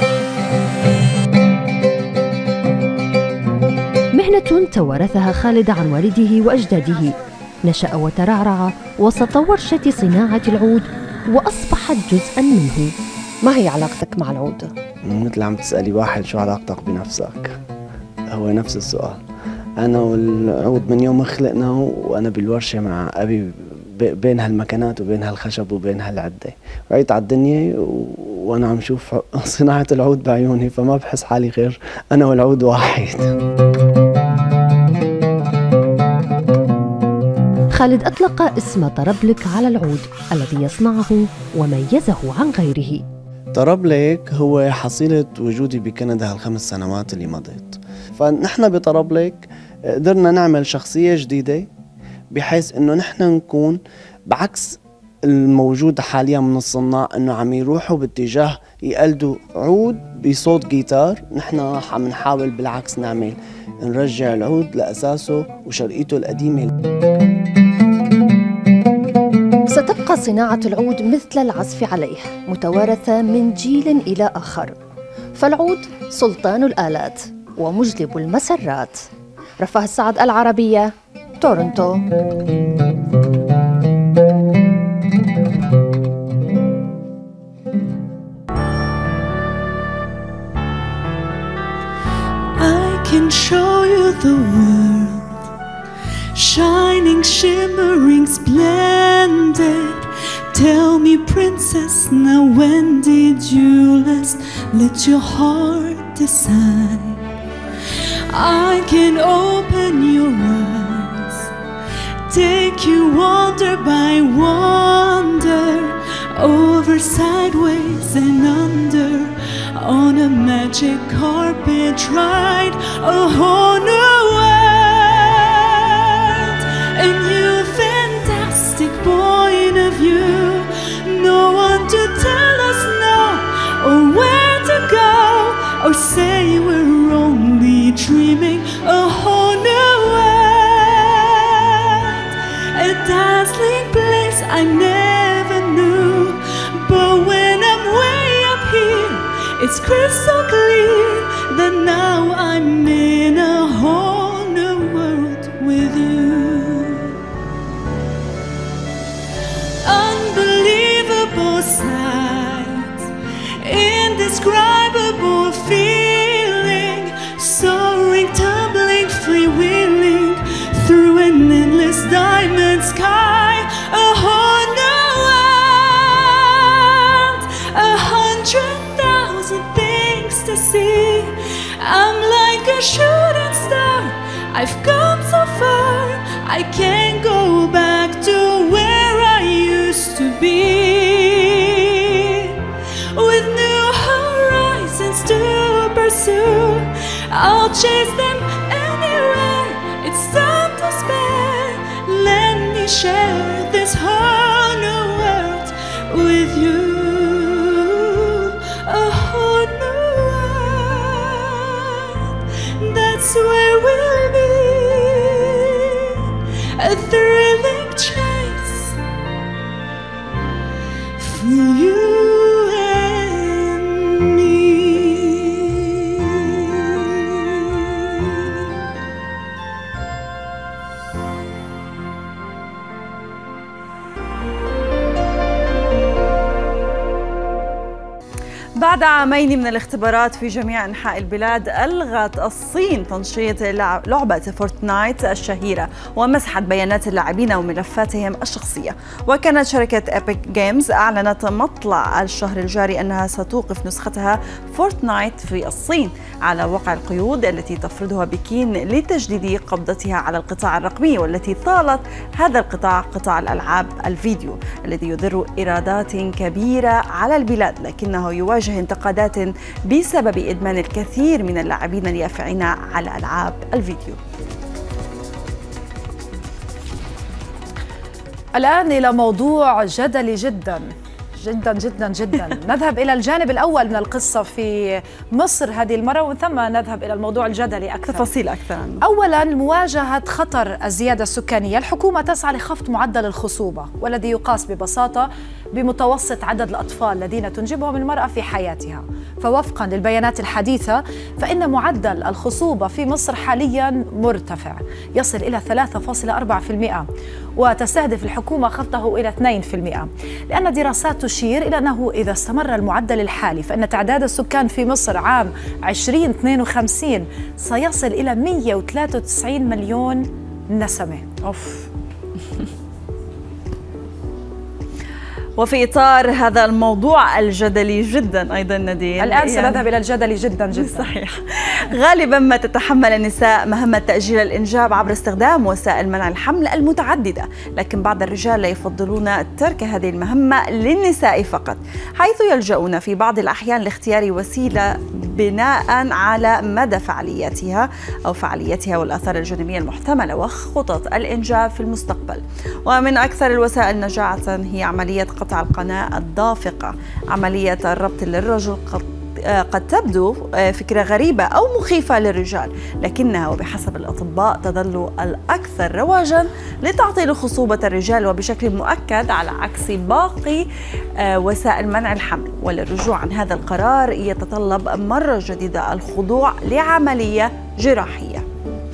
مهنة توارثها خالد عن والده وأجداده، نشأ وترعرع وسط ورشة صناعة العود وأصبحت جزءاً منه. ما هي علاقتك مع العود؟ مثل عم تسألي واحد شو علاقتك بنفسك، هو نفس السؤال. أنا والعود من يوم ما خلقنا وأنا بالورشة مع أبي، بين هالمكانات وبين هالخشب وبين هالعدة. وعيت على الدنيا وأنا عم شوف صناعة العود بعيوني، فما بحس حالي غير أنا والعود واحد. خالد أطلق اسم طربلك على العود الذي يصنعه وميزه عن غيره. طربلك هو حصيلة وجودي بكندا هال5 سنوات اللي مضت. فنحن بطربلك قدرنا نعمل شخصية جديدة، بحيث انه نحن نكون بعكس الموجود حاليا من الصناع، انه عم يروحوا باتجاه يقلدوا عود بصوت جيتار. نحن عم نحاول بالعكس نرجع العود لأساسه وشرقيته القديمة. ستبقى صناعة العود مثل العزف عليه، متوارثة من جيل إلى آخر. فالعود سلطان الآلات ومجلب المسرات. رفاه السعد، العربية، تورنتو. I can show you the world, shining, shimmering, splendid. Tell me, princess, now when did you last let your heart decide? I can open your eyes, take you wonder by wonder, over, sideways and under, on a magic carpet ride, a whole new world, a new fantastic point of view. No one to tell us no, or where to go, or say we're only dreaming. A whole new world, a dazzling place I never knew. But when I'm way up here, it's crystal clear that now I'm in a whole new world with you. Unbelievable sights, indescribable feeling, soaring, tumbling, freewheeling through an endless diamond sky. A whole new world, 100,000 things to see. I'm like a shooting star, I've come so far, I can't go back to where I used to be. With new horizons to pursue, I'll chase them anywhere, it's time to spare. Let me share this whole new world with you. A whole new world, that's where we'll be. A thrilling chase for you and me. بعد عامين من الاختبارات في جميع أنحاء البلاد، ألغت الصين تنشيط لعبة فورتنايت الشهيرة ومسحت بيانات اللاعبين وملفاتهم الشخصية. وكانت شركة إيبك جيمز أعلنت مطلع الشهر الجاري أنها ستوقف نسختها فورتنايت في الصين على وقع القيود التي تفرضها بكين لتجديد قبضتها على القطاع الرقمي، والتي طالت هذا القطاع قطاع الألعاب الفيديو الذي يدر إيرادات كبيرة على البلاد، لكنه يواجه انتقادات بسبب إدمان الكثير من اللاعبين اليافعين على ألعاب الفيديو. الآن إلى موضوع جدلي جدا جدا جدا جدا. نذهب إلى الجانب الأول من القصة في مصر هذه المرة، ومن ثم نذهب إلى الموضوع الجدلي أكثر، تفاصيل أكثر عنه. أولا، مواجهة خطر الزيادة السكانية، الحكومة تسعى لخفض معدل الخصوبة والذي يقاس ببساطة بمتوسط عدد الأطفال الذين تنجبهم المرأة في حياتها. فوفقا للبيانات الحديثة فإن معدل الخصوبة في مصر حاليا مرتفع يصل إلى 3.4%، وتستهدف الحكومة خفضه إلى 2%، لأن دراسات تشير إلى أنه إذا استمر المعدل الحالي فإن تعداد السكان في مصر عام 2052 سيصل إلى 193 مليون نسمة. وفي إطار هذا الموضوع الجدلي جدا أيضا نادين، الآن سنذهب إلى الجدلي جدا جدا. صحيح. غالبا ما تتحمل النساء مهمة تأجيل الإنجاب عبر استخدام وسائل منع الحمل المتعددة، لكن بعض الرجال لا يفضلون ترك هذه المهمة للنساء فقط، حيث يلجؤون في بعض الأحيان لاختيار وسيلة بناء على مدى فعاليتها والآثار الجانبية المحتملة وخطط الإنجاب في المستقبل. ومن أكثر الوسائل نجاعة هي عملية قطع القناة الدافقة. عملية الربط للرجل قد تبدو فكرة غريبة أو مخيفة للرجال، لكنها وبحسب الأطباء تظل الأكثر رواجا لتعطيل خصوبة الرجال، وبشكل مؤكد على عكس باقي وسائل منع الحمل. وللرجوع عن هذا القرار يتطلب مرة جديدة الخضوع لعملية جراحية.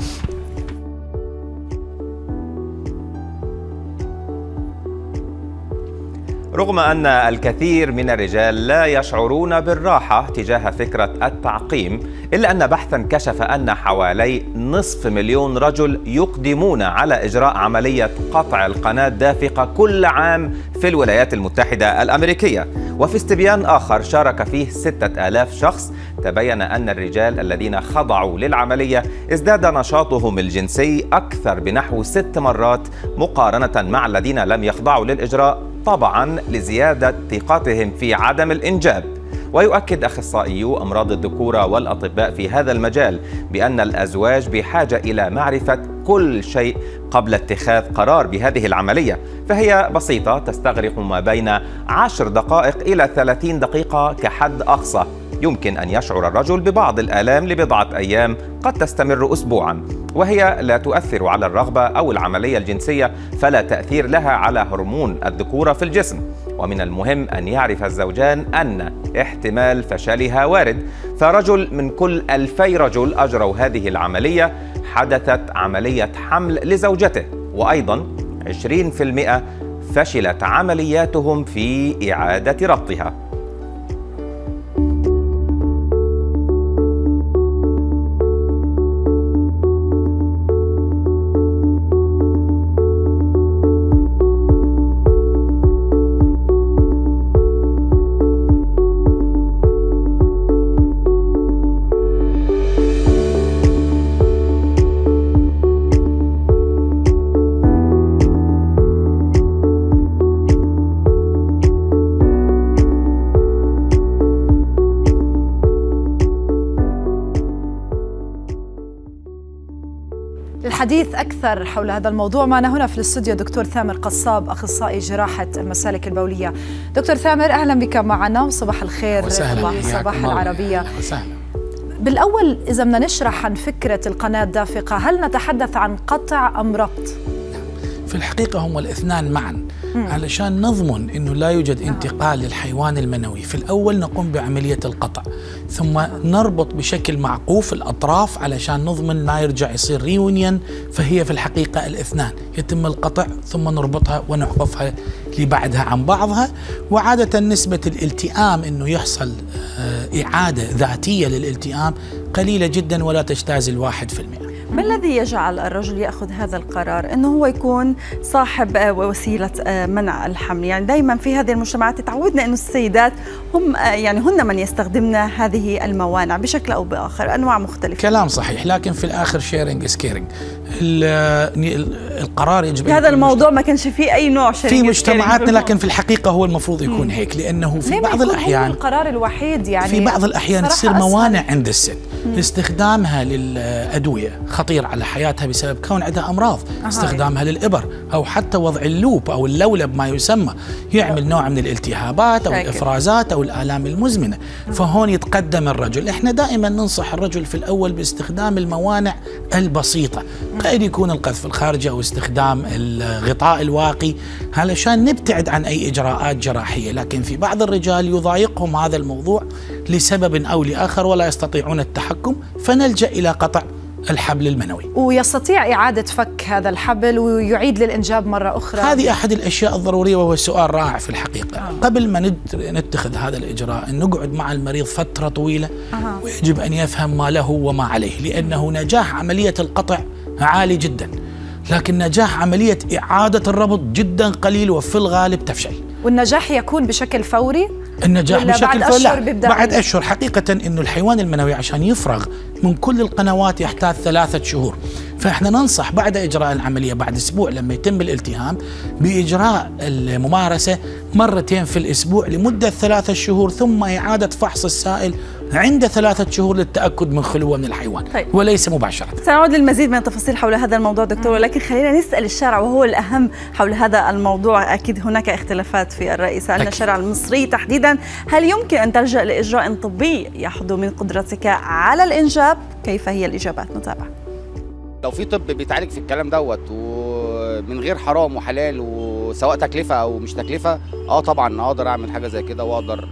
رغم أن الكثير من الرجال لا يشعرون بالراحة تجاه فكرة التعقيم، إلا أن بحثاً كشف أن حوالي 500,000 رجل يقدمون على إجراء عملية قطع القناة الدافقة كل عام في الولايات المتحدة الأمريكية. وفي استبيان آخر شارك فيه 6000 شخص تبين أن الرجال الذين خضعوا للعملية ازداد نشاطهم الجنسي أكثر بنحو 6 مرات مقارنة مع الذين لم يخضعوا للإجراء، طبعاً لزيادة ثقتهم في عدم الإنجاب. ويؤكد أخصائيو أمراض الذكورة والأطباء في هذا المجال بأن الأزواج بحاجة إلى معرفة كل شيء قبل اتخاذ قرار بهذه العملية، فهي بسيطة تستغرق ما بين 10 دقائق إلى 30 دقيقة كحد أقصى. يمكن أن يشعر الرجل ببعض الآلام لبضعة أيام قد تستمر أسبوعاً، وهي لا تؤثر على الرغبة أو العملية الجنسية، فلا تأثير لها على هرمون الذكورة في الجسم. ومن المهم أن يعرف الزوجان أن احتمال فشلها وارد، فرجل من كل 2000 رجل أجروا هذه العملية حدثت عملية حمل لزوجته، وأيضاً 20% فشلت عملياتهم في إعادة ربطها. للحديث أكثر حول هذا الموضوع معنا هنا في الاستوديو دكتور ثامر قصاب، أخصائي جراحة المسالك البولية. دكتور ثامر، أهلا بك معنا وصباح الخير. صباح العربية. بالأول إذا بدنا نشرح عن فكرة القناة الدافقة، هل نتحدث عن قطع أم ربط؟ في الحقيقة هم الاثنان معا علشان نضمن أنه لا يوجد انتقال للحيوان المنوي. في الأول نقوم بعملية القطع، ثم نربط بشكل معقوف الأطراف علشان نضمن ما يرجع يصير ريونيون. فهي في الحقيقة الاثنان، يتم القطع ثم نربطها ونعقفها لبعدها عن بعضها. وعادة نسبة الالتئام أنه يحصل إعادة ذاتية للالتئام قليلة جدا ولا تجتاز 1%. ما الذي يجعل الرجل يأخذ هذا القرار أنه هو يكون صاحب وسيلة منع الحمل؟ يعني دائما في هذه المجتمعات تعودنا أنه السيدات هم يعني هن من يستخدمن هذه الموانع بشكل أو بآخر، أنواع مختلفة. كلام صحيح، لكن في الآخر شيرنج از كيرنج. القرار يجب هذا الموضوع ما كانش فيه أي نوع في مجتمعاتنا، لكن في الحقيقة هو المفروض يكون هيك، لأنه في بعض الأحيان القرار الوحيد يعني في بعض الأحيان تصير موانع عند الست لاستخدامها للأدوية خطير على حياتها بسبب كون عندها أمراض، استخدامها للإبر أو حتى وضع اللوب أو اللولب ما يسمى يعمل نوع من الالتهابات أو الإفرازات أو الآلام المزمنة. فهون يتقدم الرجل. إحنا دائما ننصح الرجل في الأول باستخدام الموانع البسيطة، قد يكون القذف الخارجي أو استخدام الغطاء الواقي علشان نبتعد عن أي إجراءات جراحية. لكن في بعض الرجال يضايقهم هذا الموضوع لسبب أو لآخر ولا يستطيعون التحكم، فنلجأ إلى قطع الحبل المنوي. ويستطيع إعادة فك هذا الحبل ويعيد للإنجاب مرة أخرى. هذه أحد الأشياء الضرورية، وهو سؤال رائع في الحقيقة. قبل ما نتخذ هذا الإجراء نقعد مع المريض فترة طويلة، ويجب أن يفهم ما له وما عليه، لأنه نجاح عملية القطع عالي جدا، لكن نجاح عملية إعادة الربط جدا قليل وفي الغالب تفشل. والنجاح يكون بشكل فوري؟ النجاح بشكل بعد أشهر بعد أشهر. حقيقة إنه الحيوان المنوي عشان يفرغ من كل القنوات يحتاج 3 شهور، فإحنا ننصح بعد إجراء العملية بعد أسبوع لما يتم الالتهام بإجراء الممارسة مرتين في الأسبوع لمدة 3 شهور، ثم إعادة فحص السائل عند 3 شهور للتأكد من خلوه من الحيوان. وليس مباشرة. سنعود للمزيد من التفاصيل حول هذا الموضوع دكتور، ولكن خلينا نسأل الشارع وهو الأهم حول هذا الموضوع. أكيد هناك اختلافات في الرأي. سألنا الشارع المصري تحديدا، هل يمكن أن تلجأ لإجراء طبي يحدو من قدرتك على الإنجاب؟ كيف هي الإجابات؟ نتابع. لو في طب بيتعالج في الكلام دوت ومن غير حرام وحلال وسواء تكلفة أو مش تكلفة، طبعا أقدر أعمل حاجة زي كده وأقدر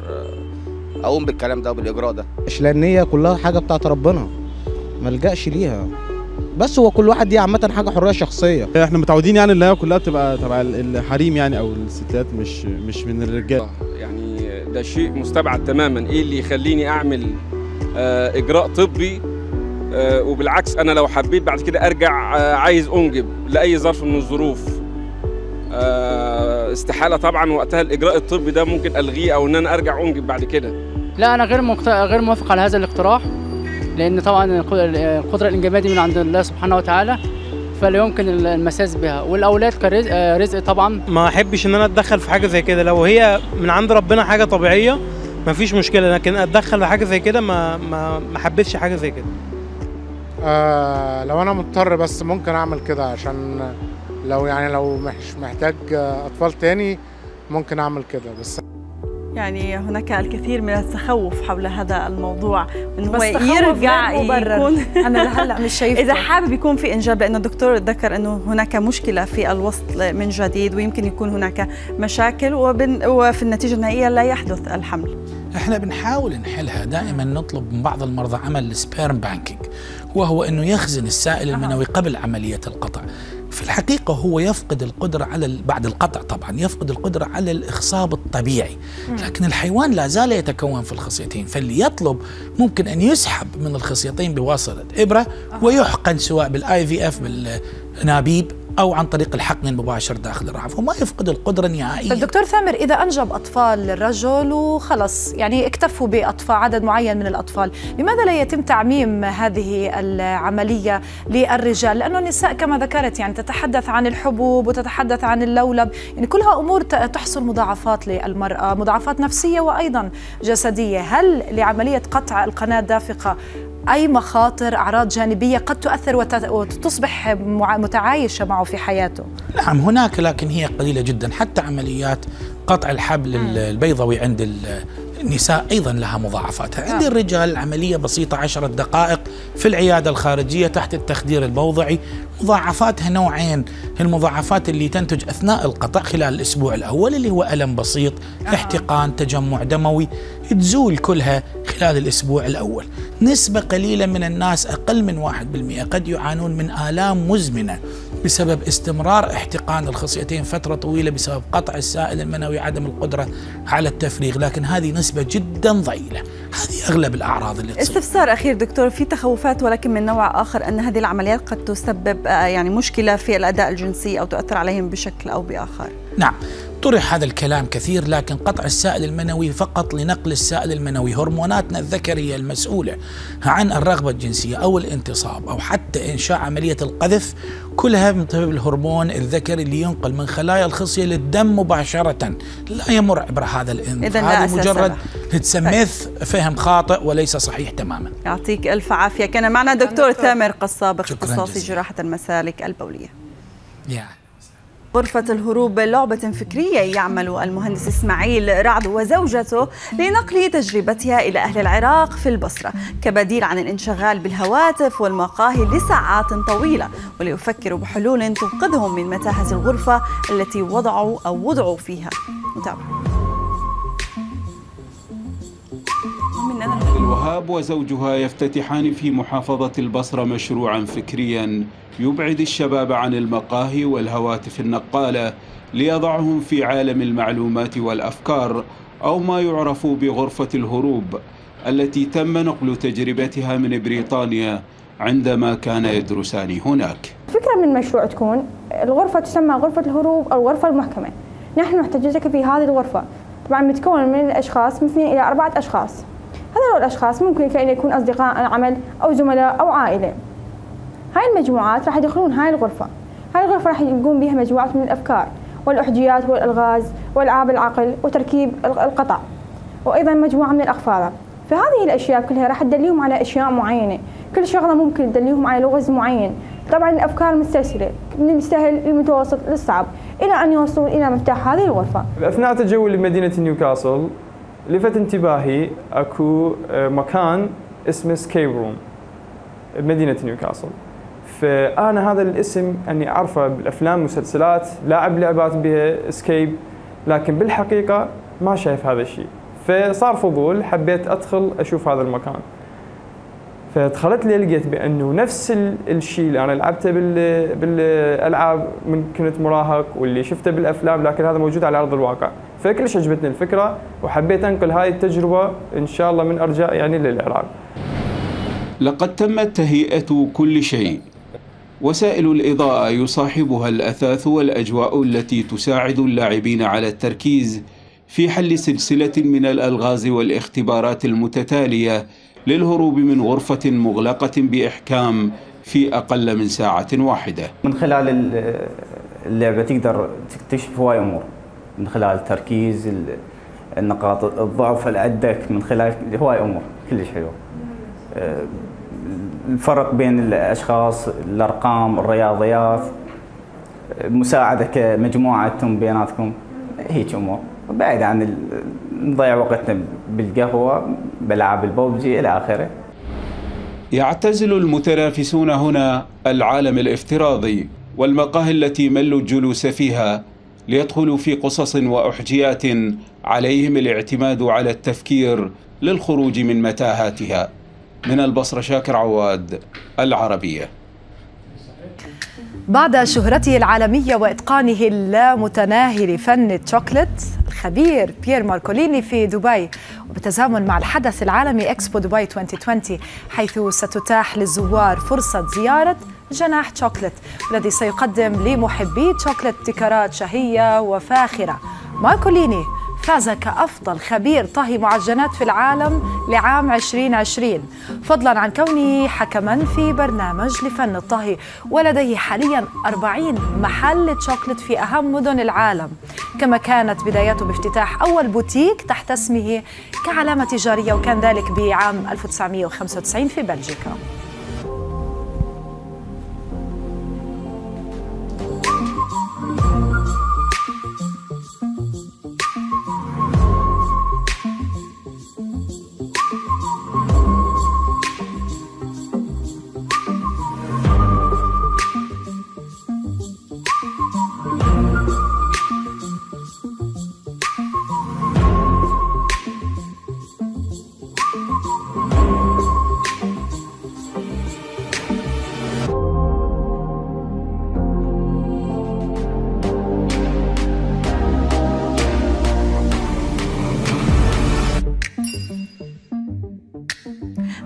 اقوم بالكلام ده وبالاجراء ده. لان هي كلها حاجه بتاعت ربنا، ما الجاش ليها، بس هو كل واحد دي عامه حاجه حريه شخصيه. احنا متعودين يعني ان هي كلها تبقى تبع الحريم يعني او الستات، مش من الرجال. يعني ده شيء مستبعد تماما. ايه اللي يخليني اعمل اجراء طبي؟ وبالعكس انا لو حبيت بعد كده ارجع عايز انجب لاي ظرف من الظروف، استحاله طبعا وقتها الاجراء الطبي ده ممكن الغيه او ان انا ارجع انجب بعد كده. لا، انا غير موافق على هذا الاقتراح، لان طبعا القدره الانجابيه دي من عند الله سبحانه وتعالى، فلا يمكن المساس بها، والاولاد كرزق طبعا. ما احبش ان انا اتدخل في حاجه زي كده. لو هي من عند ربنا حاجه طبيعيه ما فيش مشكله، لكن اتدخل في حاجه زي كده ما حبيتش حاجه زي كده. لو انا مضطر بس ممكن اعمل كده، عشان لو مش محتاج اطفال تاني ممكن اعمل كده. بس يعني هناك الكثير من التخوف حول هذا الموضوع، انه هو يرجع يكون انا هلا مش شايفه اذا حابب يكون في انجاب، لانه الدكتور ذكر انه هناك مشكله في الوصل من جديد ويمكن يكون هناك مشاكل وفي النتيجه النهائيه لا يحدث الحمل. احنا بنحاول نحلها. دائما نطلب من بعض المرضى عمل السبيرم بانكينج، وهو انه يخزن السائل المنوي قبل عمليه القطع. في الحقيقة هو يفقد القدرة على بعد القطع طبعا يفقد القدرة على الإخصاب الطبيعي، لكن الحيوان لا زال يتكون في الخصيتين، فاللي يطلب ممكن أن يسحب من الخصيتين بواسطة إبرة ويحقن سواء بالIVF بالنابيب أو عن طريق الحقن المباشر داخل الرحم، وما يفقد القدرة نهائيا. دكتور ثامر، إذا أنجب أطفال الرجل وخلص يعني اكتفوا بأطفال عدد معين من الأطفال، لماذا لا يتم تعميم هذه العملية للرجال؟ لأنه النساء كما ذكرت يعني تتحدث عن الحبوب وتتحدث عن اللولب، يعني كلها أمور تحصل مضاعفات للمرأة، مضاعفات نفسية وأيضا جسدية. هل لعملية قطع القناة الدافقة أي مخاطر، أعراض جانبية قد تؤثر وتصبح متعايشة معه في حياته؟ نعم هناك، لكن هي قليلة جدا. حتى عمليات قطع الحبل البيضوي عند النساء أيضا لها مضاعفات. عند الرجال العملية بسيطة 10 دقائق في العيادة الخارجية تحت التخدير الموضعي. مضاعفاتها نوعين، المضاعفات اللي تنتج أثناء القطع خلال الأسبوع الأول اللي هو ألم بسيط، احتقان، تجمع دموي، تزول كلها خلال الأسبوع الأول. نسبة قليلة من الناس أقل من 1% قد يعانون من آلام مزمنة بسبب استمرار احتقان الخصيتين فترة طويلة بسبب قطع السائل المنوي، عدم القدرة على التفريغ، لكن هذه نسبة جدا ضئيلة. هذه أغلب الأعراض اللي تصير. استفسار أخير دكتور، في تخوفات ولكن من نوع آخر أن هذه العمليات قد تسبب يعني مشكلة في الأداء الجنسي أو تؤثر عليهم بشكل أو بآخر. نعم، طرح هذا الكلام كثير، لكن قطع السائل المنوي فقط لنقل السائل المنوي. هرموناتنا الذكرية المسؤولة عن الرغبة الجنسية أو الانتصاب أو حتى إنشاء عملية القذف كلها من طيب الهرمون الذكري اللي ينقل من خلايا الخصية للدم مباشرة، لا يمر عبر هذا الإنف. هذا مجرد تسميث فهم خاطئ وليس صحيح تماما. يعطيك ألف عافية. كان معنا دكتور ثامر قصاب، اختصاصي جراحة المسالك البولية. غرفة الهروب لعبة فكرية يعمل المهندس إسماعيل رعد وزوجته لنقل تجربتها إلى أهل العراق في البصرة كبديل عن الانشغال بالهواتف والمقاهي لساعات طويلة، وليفكروا بحلول تنقذهم من متاهة الغرفة التي وضعوا فيها. نتابع. الوهاب وزوجها يفتتحان في محافظة البصرة مشروعا فكريا يبعد الشباب عن المقاهي والهواتف النقالة ليضعهم في عالم المعلومات والأفكار، أو ما يعرف بغرفة الهروب، التي تم نقل تجربتها من بريطانيا عندما كان يدرسان هناك. فكرة من المشروع تكون الغرفة تسمى غرفة الهروب أو الغرفة المحكمة. نحن محتاجينك في هذه الغرفة، طبعا متكون من الأشخاص من 2 إلى 4 أشخاص. هذول الأشخاص ممكن كأن يكون أصدقاء عمل أو زملاء أو عائلة. هاي المجموعات راح يدخلون هاي الغرفة. هاي الغرفة راح يقوم بها مجموعة من الأفكار والأحجيات والألغاز وألعاب العقل وتركيب القطع، وأيضا مجموعة من الأخفاضة. فهذه الأشياء كلها راح تدليهم على أشياء معينة، كل شغلة ممكن تدليهم على لغز معين. طبعا الأفكار مستسهلة من السهل للمتوسط للصعب إلى أن يوصلوا إلى مفتاح هذه الغرفة. أثناء تجولي لمدينة نيوكاسل لفت انتباهي أكو مكان اسمه سكيب روم بمدينة نيوكاسل. فأنا هذا الاسم أني أعرفه بالأفلام والمسلسلات، لاعب لعبات بها سكيب، لكن بالحقيقة ما شايف هذا الشيء. فصار فضول، حبيت أدخل أشوف هذا المكان. فدخلت لي لقيت بأنه نفس الشيء اللي أنا لعبته بالألعاب من كنت مراهق واللي شفته بالأفلام، لكن هذا موجود على أرض الواقع. فكلش عجبتني الفكرة وحبيت أنقل هاي التجربة إن شاء الله من أرجاء يعني للعراق. لقد تمت تهيئة كل شيء. وسائل الإضاءة يصاحبها الأثاث والأجواء التي تساعد اللاعبين على التركيز في حل سلسلة من الألغاز والاختبارات المتتالية للهروب من غرفة مغلقة بإحكام في أقل من ساعة واحدة. من خلال اللعبة تقدر تكتشف هواي أمور، من خلال التركيز، النقاط الضعف اللي عندك، من خلال هواي أمور كلش حلوة. الفرق بين الأشخاص، الأرقام، الرياضيات، مساعدة كمجموعتكم بيناتكم، هيك أمور. بعيد عن نضيع وقتنا بالقهوة، بلعب البوبجي إلى آخره. يعتزل المتنافسون هنا العالم الافتراضي والمقاهي التي ملوا الجلوس فيها ليدخلوا في قصص وأحجيات عليهم الاعتماد على التفكير للخروج من متاهاتها. من البصرة، شاكر عواد، العربية. بعد شهرته العالمية وإتقانه اللامتناهي لفن الشوكولات، الخبير بيير ماركوليني في دبي، وبالتزامن مع الحدث العالمي إكسبو دبي 2020، حيث ستتاح للزوار فرصة زيارة جناح شوكولات، الذي سيقدم لمحبي شوكولات ابتكارات شهية وفاخرة. ماركوليني فاز كأفضل خبير طهي معجنات في العالم لعام 2020، فضلا عن كونه حكما في برنامج لفن الطهي، ولديه حاليا 40 محل شوكولات في أهم مدن العالم. كما كانت بدايته بافتتاح أول بوتيك تحت اسمه كعلامة تجارية، وكان ذلك بعام 1995 في بلجيكا.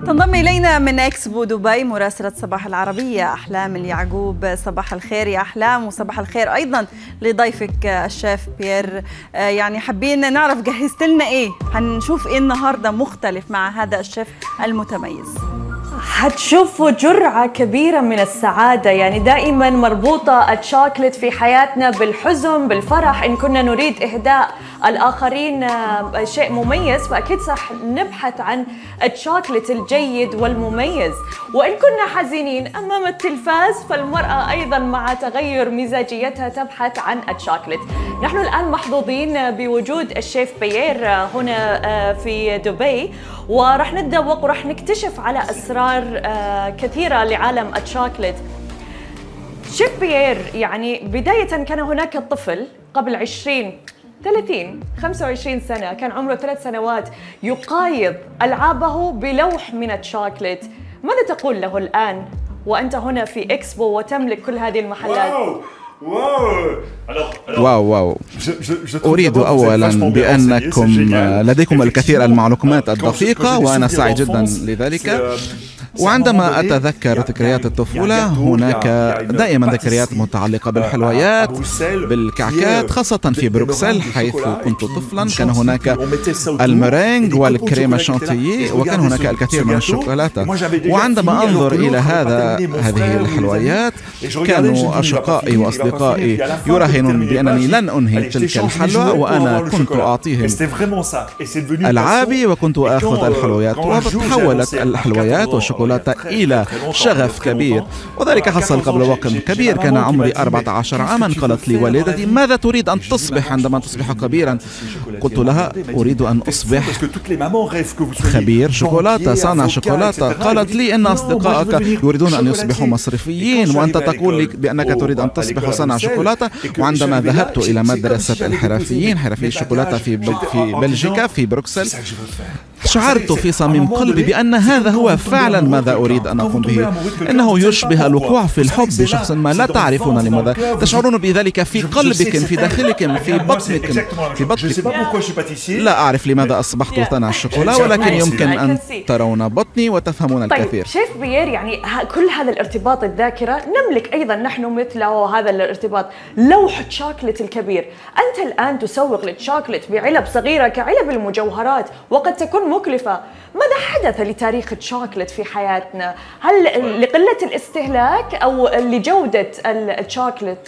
تنضم إلينا من إكسبو دبي مراسلة صباح العربية أحلام اليعقوب. صباح الخير يا أحلام، وصباح الخير أيضا لضيفك الشيف بيير. يعني حابين نعرف جهزت لنا إيه، هنشوف إيه النهاردة مختلف مع هذا الشيف المتميز. هتشوفوا جرعة كبيرة من السعادة، يعني دائما مربوطة الشوكولات في حياتنا بالحزن بالفرح. إن كنا نريد إهداء الآخرين شيء مميز فأكيد صح نبحث عن الشوكولات الجيد والمميز، وإن كنا حزينين أمام التلفاز فالمرأة أيضا مع تغير مزاجيتها تبحث عن الشوكولات. نحن الآن محظوظين بوجود الشيف بيير هنا في دبي، ورح نتذوق ورح نكتشف على أسرار كثيرة لعالم الشوكولات. شيف بيير يعني بداية كان هناك طفل قبل 20 30 25 سنة، كان عمره 3 سنوات، يقايض ألعابه بلوح من الشوكولات. ماذا تقول له الآن وأنت هنا في إكسبو وتملك كل هذه المحلات؟ واو. أريد أولا بأنكم لديكم الكثير المعلومات الدقيقة وأنا سعيد جدا لذلك. وعندما أتذكر ذكريات الطفولة هناك دائما ذكريات متعلقة بالحلويات بالكعكات، خاصة في بروكسل حيث كنت طفلا. كان هناك المرينج والكريمة شانتيي وكان هناك الكثير من الشوكولاتة. وعندما أنظر إلى هذه الحلويات كانوا أشقائي وأصدقائي يراهنون بأنني لن أنهي تلك الحلوى، وأنا كنت أعطيهم ألعابي وكنت أخذ الحلويات. وتحولت الحلويات والشوكولاتة إلى شغف كبير، وذلك حصل قبل وقت كبير. كان عمري 14 عاما. قالت لي والدتي ماذا تريد أن تصبح عندما تصبح كبيرا؟ قلت لها أريد أن أصبح خبير شوكولاتة، صانع شوكولاتة. قالت لي إن أصدقائك يريدون أن يصبحوا مصرفيين وأنت تقول لي بأنك تريد أن تصبح صانع شوكولاتة. وعندما ذهبت إلى مدرسة الحرفيين حرفي الشوكولاتة في بلجيكا في بروكسل شعرت في صميم قلبي بأن هذا هو فعلا ماذا أريد أن أقوم به. إنه يشبه الوقوع في الحب بشخص ما لا تعرفون لماذا، تشعرون بذلك في قلبكم في داخلكم في بطنكم لا أعرف لماذا أصبحت صانع الشوكولا، ولكن يمكن أن ترون بطني وتفهمون الكثير. طيب شيف بيير، يعني كل هذا الارتباط الذاكرة نملك أيضا نحن مثله هذا الارتباط، لوح الشوكولات الكبير. أنت الآن تسوق للشوكولات بعلب صغيرة كعلب المجوهرات وقد تكون مكلفة. ماذا حدث لتاريخ الشوكولات في حياتنا؟ هل لقلة الاستهلاك أو لجودة الشوكولات؟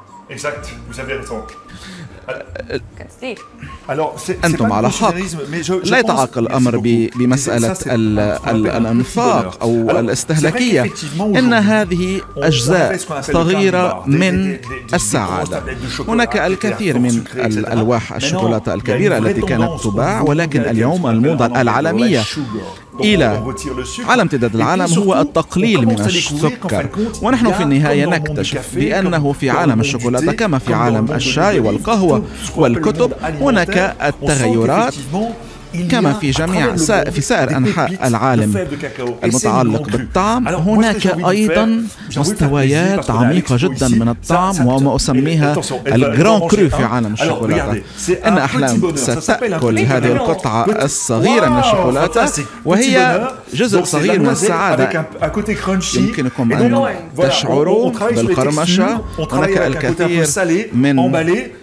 أنتم على حق. لا يتعلق الأمر بمسألة الأنفاق أو الاستهلاكية، إن هذه أجزاء صغيرة من السعادة. هناك الكثير من الألواح الشوكولاتة الكبيرة التي كانت تباع، ولكن اليوم الموضة العالمية على امتداد العالم هو التقليل من السكر. ونحن في النهاية نكتشف بأنه في عالم الشوكولاتة كما في عالم الشاي والقهوة والكتب هناك التغيرات كما في في سائر أنحاء العالم المتعلق بالطعم. هناك أيضا مستويات عميقة جدا من الطعم وما أسميها الجران كرو في عالم الشوكولاتة. إن أحلام ستأكل هذه القطعة الصغيرة من الشوكولاتة وهي جزء صغير من السعادة. يمكنكم أن تشعروا بالقرمشة. هناك الكثير من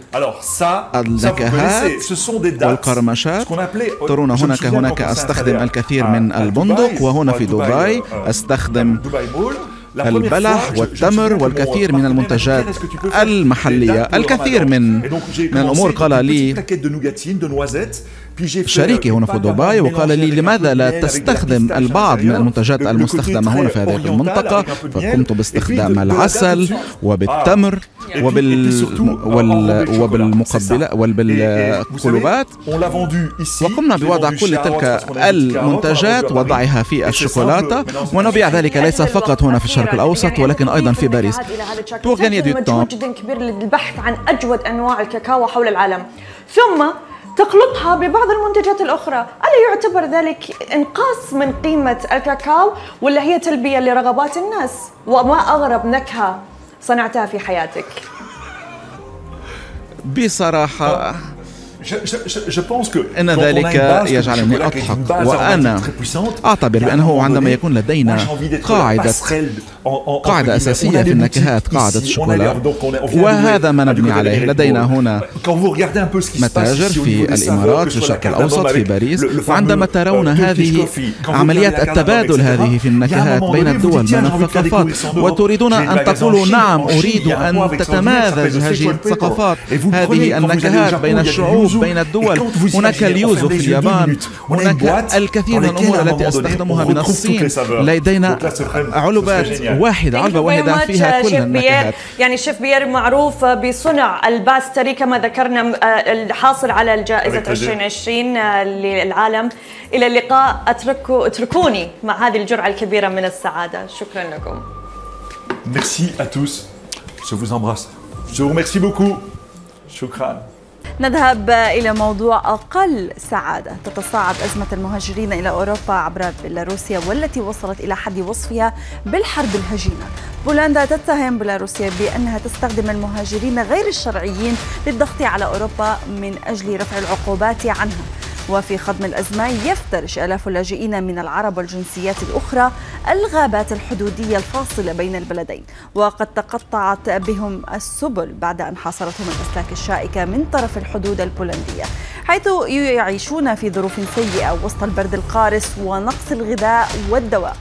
النكهات والقرمشات. ترون هناك أستخدم الكثير من البندق، وهنا في دبي أستخدم البلح والتمر والكثير من المنتجات المحلية. الكثير من الأمور. قال لي شريكي هنا في دبي وقال لي لماذا لا تستخدم البعض من المنتجات المستخدمة هنا في هذه المنطقة، فقمت باستخدام العسل وبالتمر وبالقلوبات، وقمنا بوضع كل تلك المنتجات وضعها في الشوكولاتة ونبيع ذلك ليس فقط هنا في الشرق الأوسط ولكن أيضا في باريس. مجهود جدا كبير للبحث عن أجود أنواع الكاكاو حول العالم، ثم تخلطها ببعض المنتجات الأخرى. ألا يعتبر ذلك إنقاص من قيمة الكاكاو ولا هي تلبية لرغبات الناس؟ وما أغرب نكهة صنعتها في حياتك؟ بصراحة إن ذلك يجعلني أضحك، وأنا أعتبر بأنه عندما يكون لدينا قاعدة أساسية في النكهات، قاعدة الشوكولا، وهذا ما نبني عليه. لدينا هنا متاجر في الإمارات، في الشرق الأوسط، في باريس، وعندما ترون هذه عمليات التبادل هذه في النكهات بين الدول، بين الثقافات، وتريدون أن تقولوا نعم أريد أن تتمازج هذه الثقافات، هذه النكهات بين الشعوب، بين الدول. هناك اليوزو في اليابان، هناك الكثير من الأمور التي أستخدمها من الصين. لدينا علبات علبة واحدة فيها كل النكهات. يعني شيف بيير معروف بصنع الباستري كما ذكرنا، الحاصل على الجائزة 2020 للعالم. إلى اللقاء، اتركوني مع هذه الجرعة الكبيرة من السعادة. شكرا لكم. Merci à tous. Je vous embrasse. Je vous remercie beaucoup. شكرا. نذهب إلى موضوع أقل سعادة. تتصاعد أزمة المهاجرين إلى أوروبا عبر بيلاروسيا، والتي وصلت إلى حد وصفها بالحرب الهجينة. بولندا تتهم بيلاروسيا بأنها تستخدم المهاجرين غير الشرعيين للضغط على أوروبا من أجل رفع العقوبات عنها. وفي خضم الأزمة يفترش آلاف اللاجئين من العرب والجنسيات الأخرى الغابات الحدودية الفاصلة بين البلدين، وقد تقطعت بهم السبل بعد أن حاصرتهم الأسلاك الشائكة من طرف الحدود البولندية، حيث يعيشون في ظروف سيئة وسط البرد القارس ونقص الغذاء والدواء.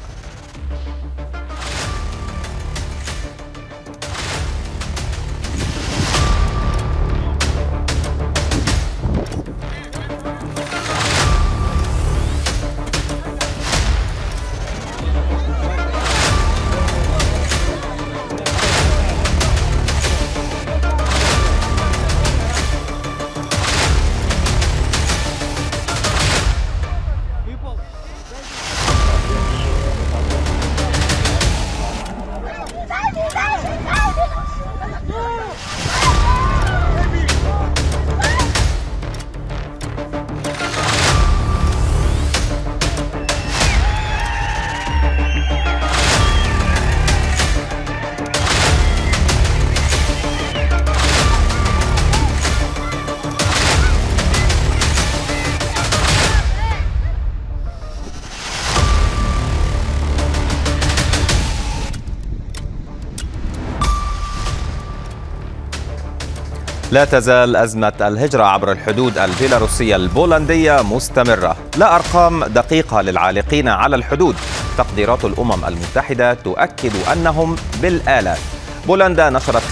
لا تزال أزمة الهجرة عبر الحدود البيلاروسية البولندية مستمرة. لا أرقام دقيقة للعالقين على الحدود. تقديرات الأمم المتحدة تؤكد أنهم بالآلاف. بولندا نشرت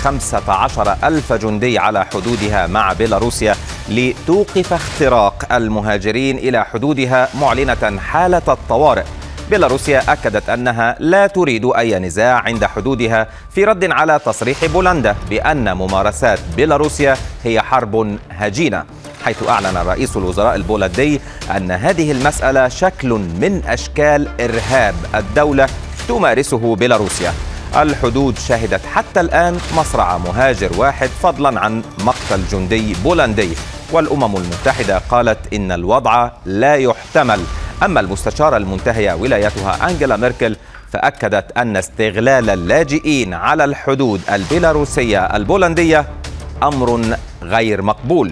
15,000 جندي على حدودها مع بيلاروسيا لتوقف اختراق المهاجرين إلى حدودها، معلنة حالة الطوارئ. بيلاروسيا أكدت أنها لا تريد أي نزاع عند حدودها، في رد على تصريح بولندا بأن ممارسات بيلاروسيا هي حرب هجينة، حيث أعلن رئيس الوزراء البولندي أن هذه المسألة شكل من أشكال إرهاب الدولة تمارسه بيلاروسيا. الحدود شهدت حتى الآن مصرع مهاجر واحد، فضلا عن مقتل جندي بولندي، والأمم المتحدة قالت إن الوضع لا يحتمل. أما المستشارة المنتهية ولايتها أنجيلا ميركل فأكدت أن استغلال اللاجئين على الحدود البيلاروسية البولندية أمر غير مقبول.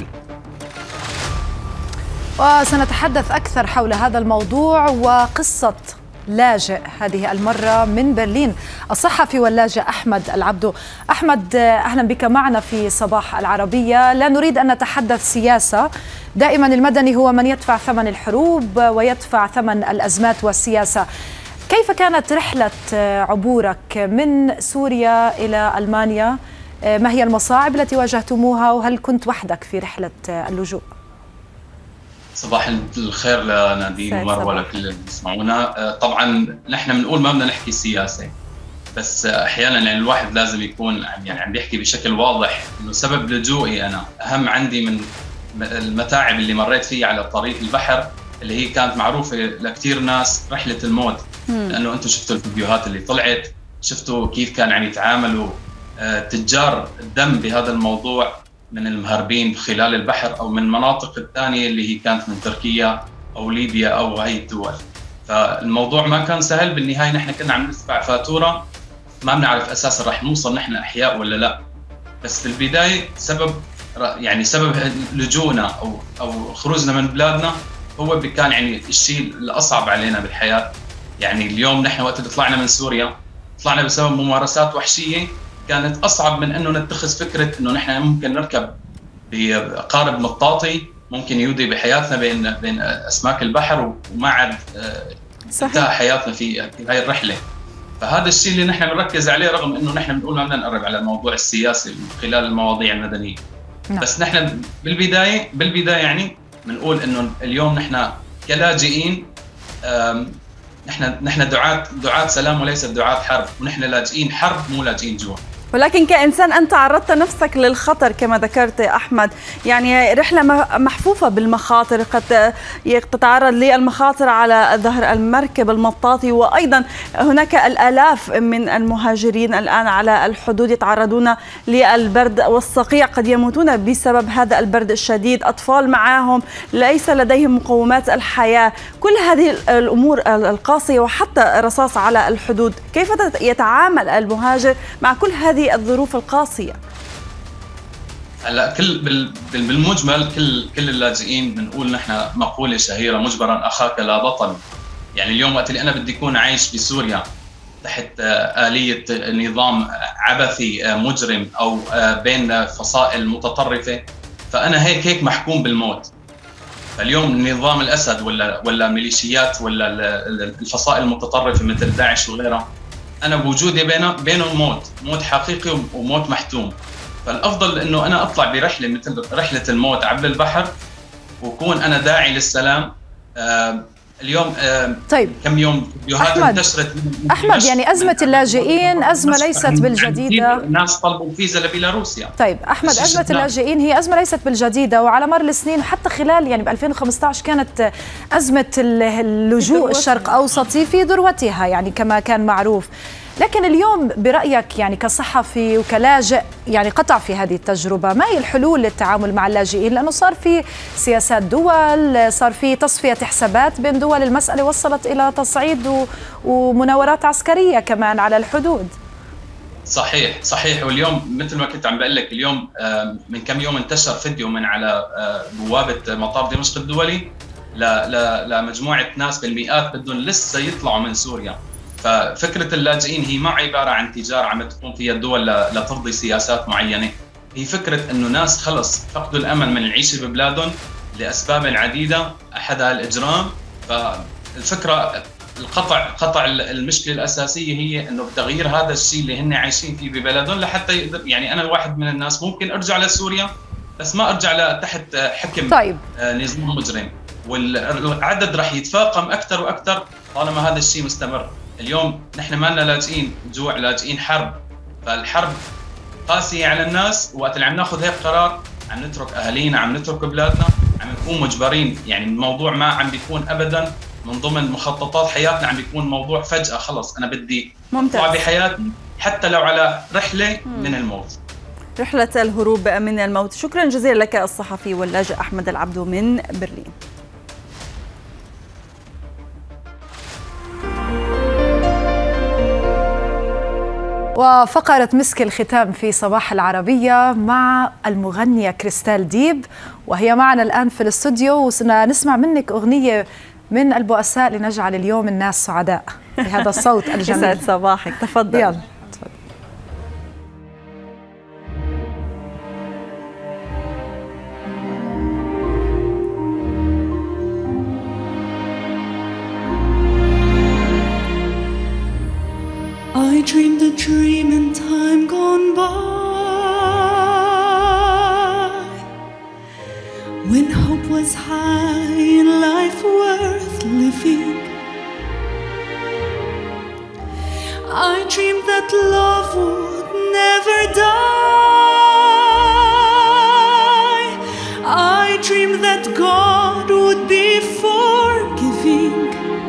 وسنتحدث أكثر حول هذا الموضوع وقصة لاجئ هذه المرة من برلين، الصحفي واللاجئ أحمد العبدو. أحمد، أهلا بك معنا في صباح العربية. لا نريد أن نتحدث سياسة، دائما المدني هو من يدفع ثمن الحروب ويدفع ثمن الأزمات والسياسة. كيف كانت رحلة عبورك من سوريا إلى ألمانيا؟ ما هي المصاعب التي واجهتموها، وهل كنت وحدك في رحلة اللجوء؟ صباح الخير لنادين ومروه لكل اللي بيسمعونا. طبعا نحن بنقول ما بدنا نحكي سياسه، بس احيانا يعني الواحد لازم يكون يعني عم بيحكي بشكل واضح انه سبب لجوئي انا اهم عندي من المتاعب اللي مريت فيها على طريق البحر، اللي هي كانت معروفه لكثير ناس رحله الموت. لانه انتم شفتوا الفيديوهات اللي طلعت، شفتوا كيف كان يعني يتعاملوا تجار الدم بهذا الموضوع من المهربين خلال البحر أو من المناطق الثانية اللي هي كانت من تركيا أو ليبيا أو هاي الدول. فالموضوع ما كان سهل، بالنهاية نحن كنا عم ندفع فاتورة ما بنعرف أساسا رح نوصل نحن أحياء ولا لا. بس في البداية سبب يعني سبب لجوءنا او خروجنا من بلادنا هو كان يعني الشيء الاصعب علينا بالحياه. يعني اليوم نحن وقت اللي طلعنا من سوريا طلعنا بسبب ممارسات وحشيه كانت اصعب من انه نتخذ فكره انه نحن ممكن نركب بقارب مطاطي ممكن يودي بحياتنا بين اسماك البحر وما عاد انتهى حياتنا في هاي الرحله. فهذا الشيء اللي نحن بنركز عليه رغم انه نحن بنقول ما بدنا نقرب على الموضوع السياسي من خلال المواضيع المدنيه. بس نحن بالبدايه يعني بنقول انه اليوم نحن كلاجئين نحن دعاة سلام وليس دعاة حرب، ونحن لاجئين حرب مو لاجئين جوع. ولكن كإنسان أنت عرضت نفسك للخطر كما ذكرت أحمد، يعني رحلة محفوفة بالمخاطر، قد تتعرض للمخاطر على ظهر المركب المطاطي، وأيضا هناك الآلاف من المهاجرين الآن على الحدود يتعرضون للبرد والصقيع، قد يموتون بسبب هذا البرد الشديد، أطفال معهم ليس لديهم مقومات الحياة، كل هذه الأمور القاسية وحتى الرصاص على الحدود. كيف يتعامل المهاجر مع كل هذه الظروف القاسية؟ هلا بالمجمل كل اللاجئين بنقول نحن مقولة شهيرة مجبرا أخاك لا بطل. يعني اليوم وقت اللي أنا بدي أكون عايش في سوريا تحت آلية نظام عبثي مجرم أو بين فصائل متطرفة، فأنا هيك محكوم بالموت. فاليوم نظام الأسد ولا ميليشيات ولا الفصائل المتطرفة مثل داعش وغيرها، أنا بوجودي بينهم موت حقيقي وموت محتوم. فالأفضل إنه أنا أطلع برحلة مثل رحلة الموت عبر البحر وكون أنا داعي للسلام. اليوم طيب كم يوم فيديوهات انتشرت أحمد، يعني أزمة اللاجئين أزمة ليست بالجديدة. الناس طلبوا فيزا لبيلاروسيا. طيب أحمد، أزمة اللاجئين هي أزمة ليست بالجديدة، وعلى مر السنين حتى خلال يعني ب 2015 كانت أزمة اللجوء الشرق أوسطي في ذروتها يعني كما كان معروف. لكن اليوم برأيك يعني كصحفي وكلاجئ يعني قطع في هذه التجربة، ما هي الحلول للتعامل مع اللاجئين؟ لأنه صار في سياسات دول، صار في تصفية حسابات بين دول، المسألة وصلت إلى تصعيد ومناورات عسكرية كمان على الحدود. صحيح. واليوم مثل ما كنت عم بقول لك، اليوم من كم يوم انتشر فيديو من على بوابة مطار دمشق الدولي لمجموعة ناس بالمئات بدهم لسه يطلعوا من سوريا. ففكرة اللاجئين هي ما عبارة عن تجارة عم تقوم فيها الدول لترضي سياسات معينة، هي فكرة إنه ناس خلص فقدوا الأمل من العيشة ببلادهم لأسباب عديدة، أحدها الإجرام. فالفكرة قطع المشكلة الأساسية هي إنه بتغيير هذا الشيء اللي هن عايشين فيه ببلدهم لحتى يقدر، يعني أنا واحد من الناس ممكن أرجع لسوريا بس ما أرجع تحت حكم نظام مجرم، والعدد رح يتفاقم أكثر وأكثر طالما هذا الشيء مستمر. اليوم نحن ما لنا لاجئين جوع، لاجئين حرب. فالحرب قاسية على الناس، وقت اللي عم ناخذ هيك قرار عم نترك أهالينا، عم نترك بلادنا، عم نكون مجبرين. يعني الموضوع ما عم بيكون أبدا من ضمن مخططات حياتنا، عم بيكون موضوع فجأة خلص أنا بدي أطلع بحياتي حتى لو على رحلة من الموت، رحلة الهروب من الموت. شكرا جزيلا لك الصحفي واللاجئ أحمد العبدو من برلين. وفقرة مسك الختام في صباح العربية مع المغنية كريستال ديب، وهي معنا الآن في الاستوديو، وسنسمع منك أغنية من البؤساء لنجعل اليوم الناس سعداء بهذا الصوت الجميل. يسعد صباحك، تفضل. يلا. I dreamed a dream in time gone by, when hope was high and life worth living. I dreamed that love would never die. I dreamed that God would be forgiving.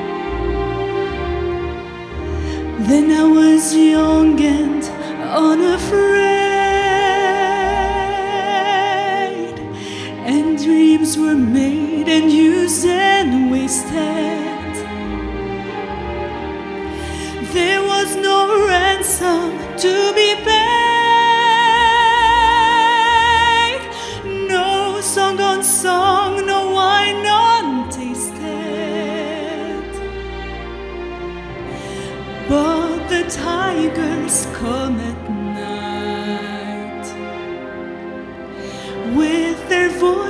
Then I was young and unafraid, and dreams were made and used and wasted. There was no ransom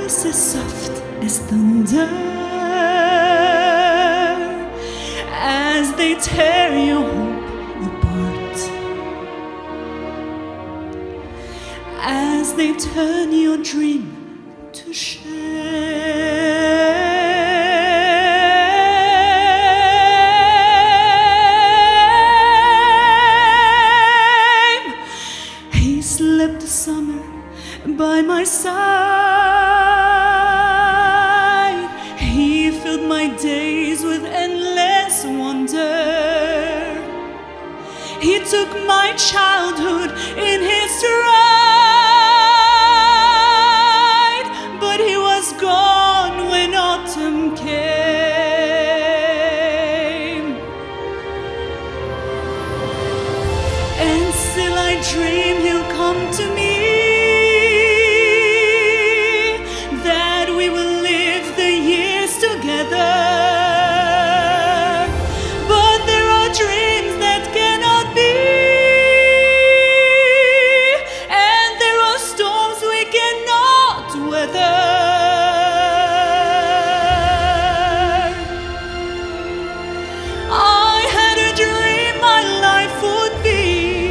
voice as soft as thunder as they tear your hope apart, as they turn your dream to shame. He slept the summer by my side. He filled my days with endless wonder. He took my childhood in his stride, but he was gone when autumn came. And still I dream he'll come to me, that we will live the years together. But there are dreams that cannot be, and there are storms we cannot weather. I had a dream my life would be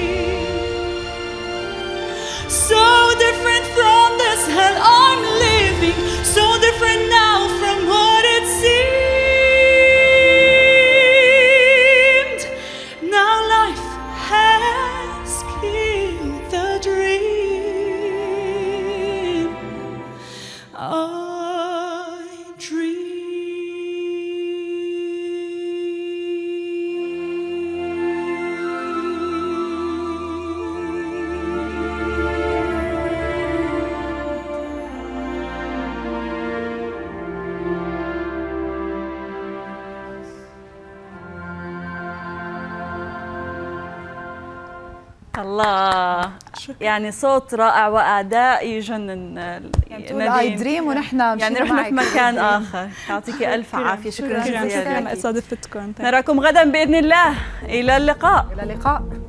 so different from this hell I'm living, so different now from what it seemed. Now life has killed the dream I dreamed. الله، يعني صوت رائع وأداء يجنن. تقول اي دريم ونحن يعني رحنا في مكان آخر. يعطيك ألف عافية، شكرا جزيلا. استضفتكم. نراكم غدا بإذن الله. إلى اللقاء. إلى اللقاء.